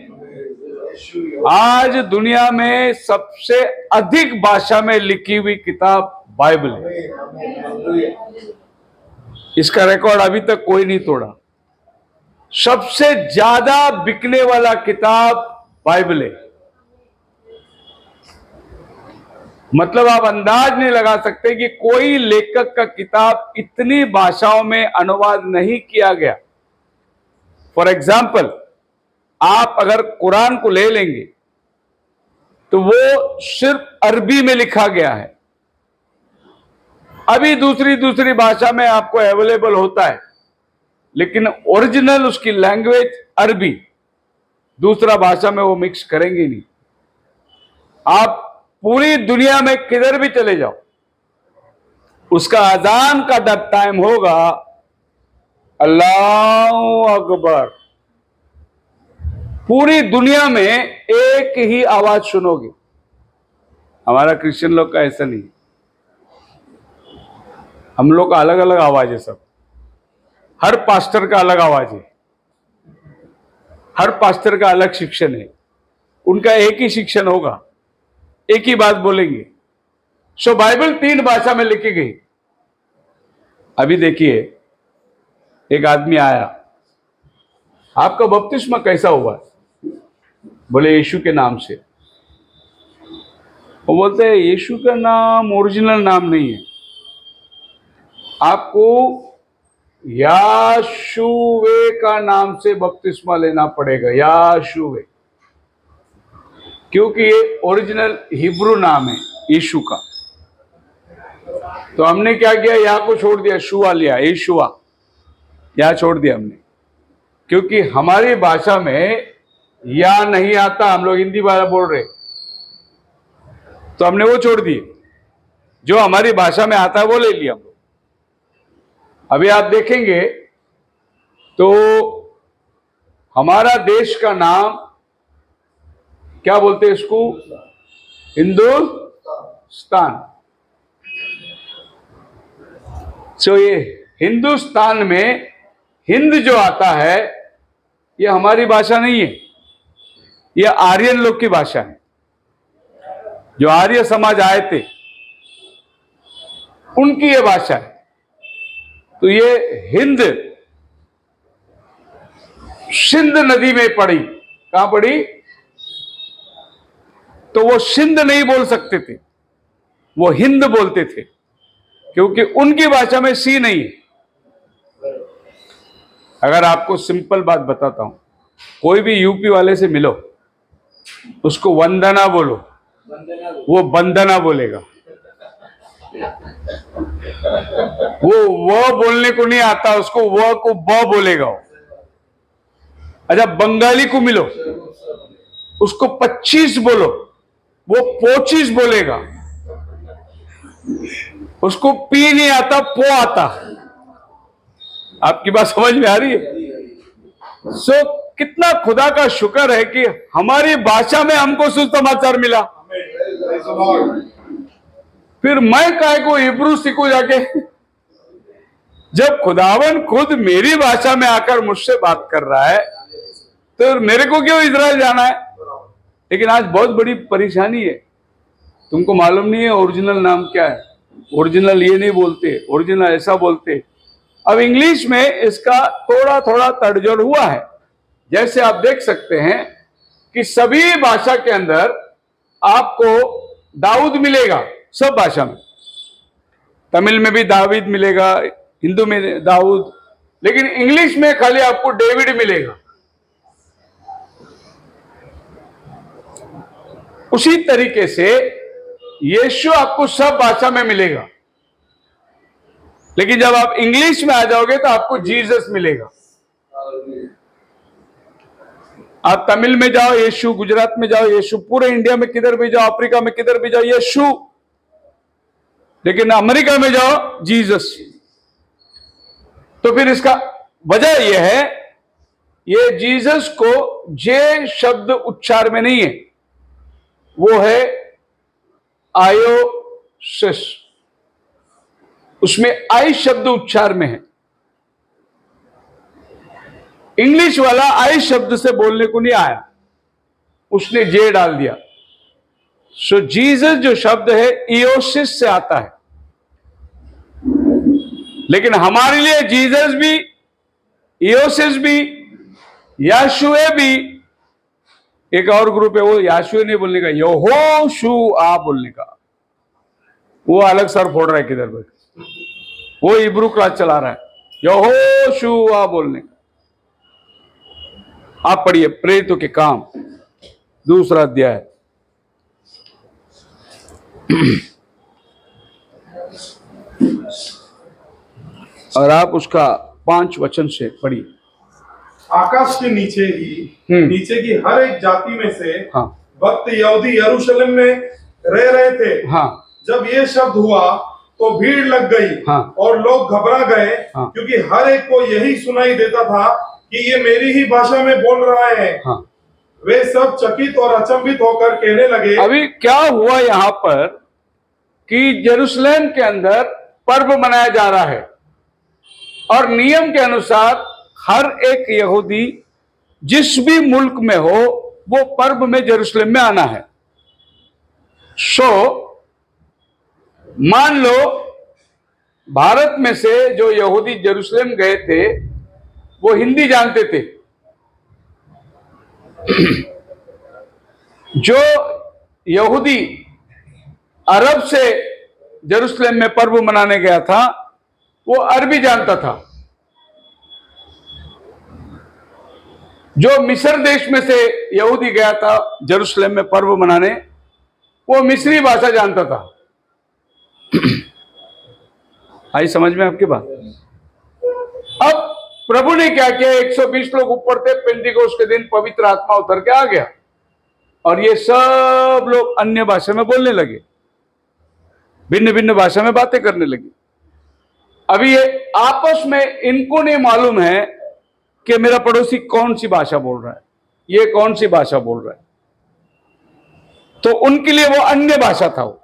आज दुनिया में सबसे अधिक भाषा में लिखी हुई किताब बाइबल है। इसका रिकॉर्ड अभी तक कोई नहीं तोड़ा। सबसे ज्यादा बिकने वाला किताब बाइबल है। मतलब आप अंदाज नहीं लगा सकते कि कोई लेखक का किताब इतनी भाषाओं में अनुवाद नहीं किया गया। फॉर एग्जाम्पल, आप अगर कुरान को ले लेंगे तो वो सिर्फ अरबी में लिखा गया है। अभी दूसरी भाषा में आपको अवेलेबल होता है, लेकिन ओरिजिनल उसकी लैंग्वेज अरबी, दूसरा भाषा में वो मिक्स करेंगे नहीं। आप पूरी दुनिया में किधर भी चले जाओ, उसका अजान का जब टाइम होगा, अल्लाहू अकबर, पूरी दुनिया में एक ही आवाज सुनोगे। हमारा क्रिश्चियन लोग का ऐसा नहीं, हम लोग का अलग अलग आवाज है। सब हर पास्टर का अलग आवाज है। हर पास्टर का अलग शिक्षण है, उनका एक ही शिक्षण होगा, एक ही बात बोलेंगे। सो बाइबल 3 भाषा में लिखी गई। अभी देखिए, एक आदमी आया, आपका बपतिस्मा कैसा हुआ? बोले यीशु के नाम से। वो बोलते हैं यीशु का नाम ओरिजिनल नाम नहीं है, आपको याशुवे का नाम से बपतिस्मा लेना पड़ेगा, याशुवे, क्योंकि ये ओरिजिनल हिब्रू नाम है यीशु का। तो हमने क्या किया, या को छोड़ दिया, शुआ लिया, यीशुआ, या छोड़ दिया हमने, क्योंकि हमारी भाषा में या नहीं आता, हम लोग हिंदी भाषा बोल रहे, तो हमने वो छोड़ दिए, जो हमारी भाषा में आता है वो ले लिया हम लोग। अभी आप देखेंगे तो हमारा देश का नाम क्या बोलते हैं इसको? हिंदुस्तान। सो ये हिंदुस्तान में हिंद जो आता है, ये हमारी भाषा नहीं है, ये आर्यन लोग की भाषा है। जो आर्य समाज आए थे उनकी ये भाषा है। तो ये हिंद सिंध नदी में पड़ी। कहां पड़ी? तो वो सिंध नहीं बोल सकते थे, वो हिंद बोलते थे, क्योंकि उनकी भाषा में सी नहीं है। अगर आपको सिंपल बात बताता हूं, कोई भी यूपी वाले से मिलो, उसको वंदना बोलो, वो बंदना बोलेगा। वो बोलने को नहीं आता, उसको वो को ब बोलेगा। अच्छा, बंगाली को मिलो, उसको 25 बोलो, वो 25 बोलेगा। उसको पी नहीं आता, पो आता। आपकी बात समझ में आ रही है? सो कितना खुदा का शुक्र है कि हमारी भाषा में हमको सुसमाचार मिला। फिर मैं काहे को हिब्रू सीखूं जाके? जब खुदावन खुद मेरी भाषा में आकर मुझसे बात कर रहा है, तो मेरे को क्यों इजराइल जाना है? लेकिन आज बहुत बड़ी परेशानी है। तुमको मालूम नहीं है ओरिजिनल नाम क्या है? ओरिजिनल ये नहीं बोलते, ओरिजिनल ऐसा बोलते। अब इंग्लिश में इसका थोड़ा थोड़ा तड़जोड़ हुआ है। जैसे आप देख सकते हैं कि सभी भाषा के अंदर आपको दाऊद मिलेगा, सब भाषा में। तमिल में भी दावीद मिलेगा, हिंदू में दाऊद, लेकिन इंग्लिश में खाली आपको डेविड मिलेगा। उसी तरीके से यीशु आपको सब भाषा में मिलेगा, लेकिन जब आप इंग्लिश में आ जाओगे तो आपको जीसस मिलेगा। आप तमिल में जाओ यीशु, गुजरात में जाओ यीशु, पूरे इंडिया में किधर भी जाओ, अफ्रीका में किधर भी जाओ यीशु, लेकिन अमेरिका में जाओ जीसस। तो फिर इसका वजह यह है, ये जीसस को जे शब्द उच्चार में नहीं है, वो है आयोसिस, उसमें आई शब्द उच्चार में है। इंग्लिश वाला आई शब्द से बोलने को नहीं आया, उसने जे डाल दिया। सो जीसस जो शब्द है इयोसिस से आता है, लेकिन हमारे लिए जीसस भी, इयोसिस भी, याशुए भी, एक और ग्रुप है वो याशुए नहीं बोलने का, यहोशुआ बोलने का। वो अलग सर फोड़ रहा है किधर बैठ, वो हिब्रू क्लास चला रहा है, यहोशुआ बोलने का। आप पढ़िए प्रेरितों के काम 2 अध्याय। और आप उसका 5 वचन से पढ़िए। आकाश के नीचे नीचे की हर एक जाति में से भक्त यहूदी यरूशलेम में रह रहे थे। जब ये शब्द हुआ तो भीड़ लग गई और लोग घबरा गए, क्योंकि हर एक को यही सुनाई देता था कि ये मेरी ही भाषा में बोल रहा है। वे सब चकित और अचंभित होकर कहने लगे। अभी क्या हुआ यहाँ पर कि यरूशलेम के अंदर पर्व मनाया जा रहा है, और नियम के अनुसार हर एक यहूदी जिस भी मुल्क में हो वो पर्व में जेरूसलम में आना है। मान लो भारत में से जो यहूदी जेरूसलम गए थे वो हिंदी जानते थे, जो यहूदी अरब से जेरूसलम में पर्व मनाने गया था वो अरबी जानता था, जो मिस्र देश में से यहूदी गया था जेरूसलम में पर्व मनाने वो मिस्री भाषा जानता था। आई समझ में आपकी बात? अब प्रभु ने क्या किया, 120 लोग ऊपर थे, पेंटिकोस्ट के दिन पवित्र आत्मा उतर के आ गया और ये सब लोग अन्य भाषा में बोलने लगे, भिन्न भिन्न भाषा में बातें करने लगे। अभी ये आपस में इनको नहीं मालूम है कि मेरा पड़ोसी कौन सी भाषा बोल रहा है, ये कौन सी भाषा बोल रहा है, तो उनके लिए वो अन्य भाषा था। वो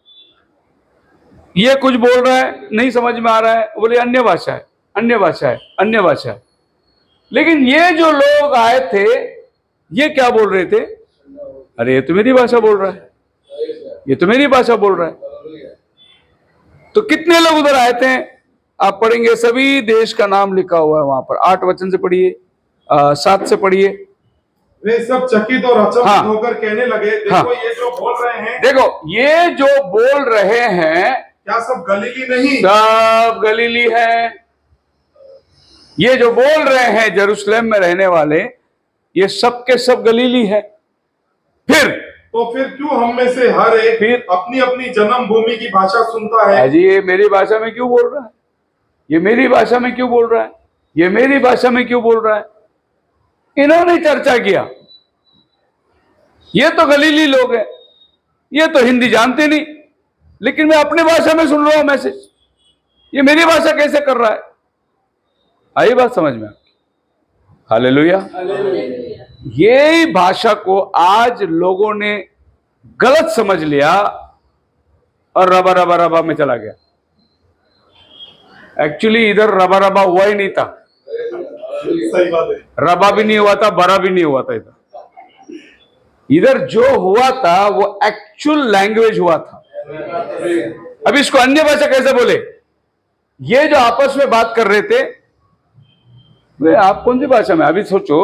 ये कुछ बोल रहा है, नहीं समझ में आ रहा है, बोले अन्य भाषा है, अन्य भाषा है, अन्य भाषा है। लेकिन ये जो लोग आए थे ये क्या बोल रहे थे, अरे ये तो मेरी भाषा बोल रहा है, ये तो मेरी भाषा बोल रहा है। तो कितने लोग उधर आए थे आप पढ़ेंगे, सभी देश का नाम लिखा हुआ है वहां पर। 8 वचन से पढ़िए, 7 से पढ़िए। वे सब चकित और अचंभित होकर कहने लगे, देखो ये जो बोल रहे हैं, देखो ये जो बोल रहे हैं क्या सब गलीली नहीं? सब गलीली है। ये जो बोल रहे हैं जेरूसलम में रहने वाले, ये सब के सब गलीली है। फिर क्यों हम में से हर एक अपनी अपनी जन्मभूमि की भाषा सुनता है? जी ये मेरी भाषा में क्यों बोल रहा है, ये मेरी भाषा में क्यों बोल रहा है, ये मेरी भाषा में क्यों बोल रहा है? इन्होंने चर्चा किया, ये तो गलीली लोग हैं, ये तो हिंदी जानते नहीं, लेकिन मैं अपनी भाषा में सुन रहा हूं मैसेज, ये मेरी भाषा कैसे कर रहा है? आई बात समझ में? हालेलुया। यही भाषा को आज लोगों ने गलत समझ लिया और रबा रबा रबा में चला गया। एक्चुअली इधर रबा रबा हुआ ही नहीं था, सही बात है, रबा भी नहीं हुआ था, बरा भी नहीं हुआ था। इधर जो हुआ था वो एक्चुअल लैंग्वेज हुआ था। अब इसको अन्य भाषा कैसे बोले? ये जो आपस में बात कर रहे थे वे आप कौन सी भाषा में? अभी सोचो,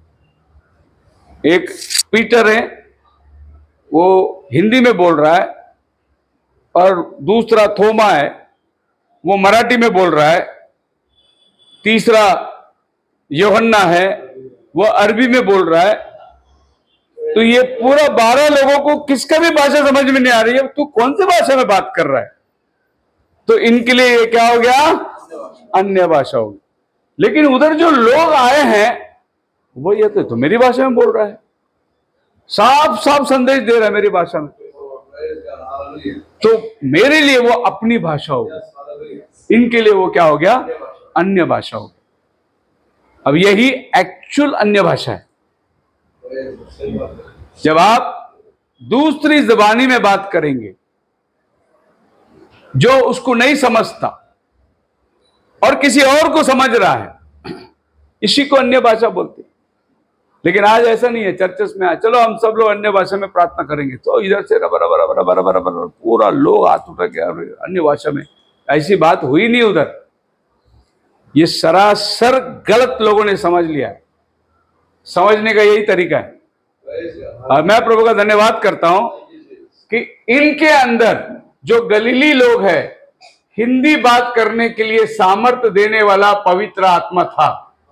एक पीटर है वो हिंदी में बोल रहा है और दूसरा थोमा है वो मराठी में बोल रहा है, तीसरा यूहन्ना है वो अरबी में बोल रहा है। तो ये पूरा 12 लोगों को किसका भी भाषा समझ में नहीं आ रही है, तू कौन सी भाषा में बात कर रहा है? तो इनके लिए ये क्या हो गया? अन्य भाषा होगी। लेकिन उधर जो लोग आए हैं वो ये तो मेरी भाषा में बोल रहा है, साफ साफ संदेश दे रहा है मेरी भाषा में, तो मेरे लिए वो अपनी भाषा होगी, इनके लिए वो क्या हो गया? अन्य भाषा होगी। अब यही एक्चुअल अन्य भाषा है। जब आप दूसरी ज़बानी में बात करेंगे जो उसको नहीं समझता और किसी और को समझ रहा है, इसी को अन्य भाषा बोलते हैं। लेकिन आज ऐसा नहीं है, चर्चेस में चलो हम सब लोग अन्य भाषा में प्रार्थना करेंगे, तो इधर से रबर रबर रबर रबर रबर पूरा लोग हाथ उठा के अन्य भाषा में। ऐसी बात हुई नहीं उधर, ये सरासर गलत लोगों ने समझ लिया है। समझने का यही तरीका है। और मैं प्रभु का धन्यवाद करता हूं कि इनके अंदर जो गलीली लोग हैं, हिंदी बात करने के लिए सामर्थ्य देने वाला पवित्र आत्मा था।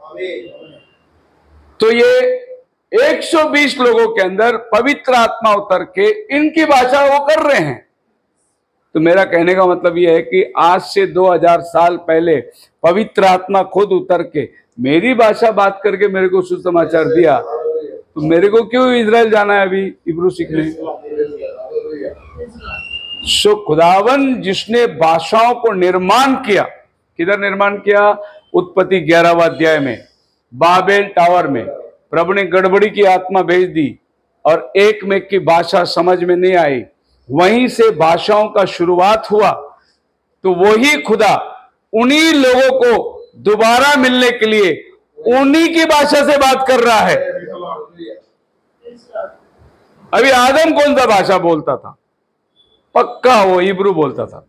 तो ये 120 लोगों के अंदर पवित्र आत्मा उतर के इनकी भाषा वो कर रहे हैं। तो मेरा कहने का मतलब यह है कि आज से 2000 साल पहले पवित्र आत्मा खुद उतर के मेरी भाषा बात करके मेरे को सुसमाचार दिया, तो मेरे को क्यों इजराइल जाना है अभी इब्रू सीखने? सो खुदावन जिसने भाषाओं को निर्माण किया, किधर निर्माण किया? उत्पत्ति 11वां अध्याय में बाबेल टावर में प्रभु ने गड़बड़ी की आत्मा भेज दी और एक में की भाषा समझ में नहीं आई, वहीं से भाषाओं का शुरुआत हुआ। तो वही खुदा उन्हीं लोगों को दोबारा मिलने के लिए उन्हीं की भाषा से बात कर रहा है। अभी आदम कौन सा भाषा बोलता था? पक्का वो हिब्रू बोलता था,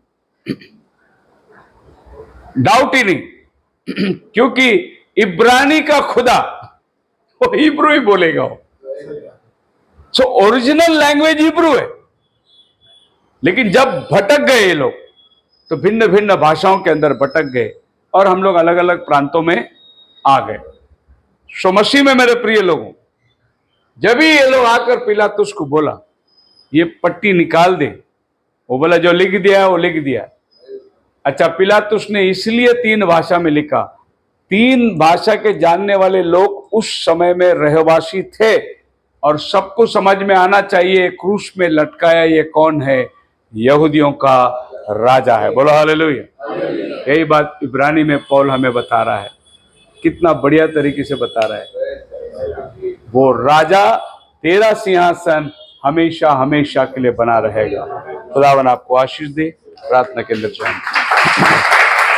डाउट ही नहीं, क्योंकि इब्रानी का खुदा वो हिब्रू ही बोलेगा। सो ओरिजिनल लैंग्वेज हिब्रू है, लेकिन जब भटक गए ये लोग तो भिन्न भिन्न भाषाओं के अंदर भटक गए और हम लोग अलग अलग प्रांतों में आ गए। सो मसीह में मेरे प्रिय लोगों, जब भी ये लोग आकर पिलातुस को बोला ये पट्टी निकाल दे, वो बोला जो लिख दिया है वो लिख दिया है। अच्छा, पिलातुस ने इसलिए 3 भाषा में लिखा, 3 भाषा के जानने वाले लोग उस समय में रहवासी थे और सबको समझ में आना चाहिए क्रूस में लटकाया ये कौन है? यहूदियों का राजा है। बोलो हालेलुया। यही बात इब्रानी में पौल हमें बता रहा है, कितना बढ़िया तरीके से बता रहा है। वो राजा, तेरा सिंहासन हमेशा हमेशा के लिए बना रहेगा। खुदावन आपको आशीष दे। प्रार्थना के अंदर जाएं।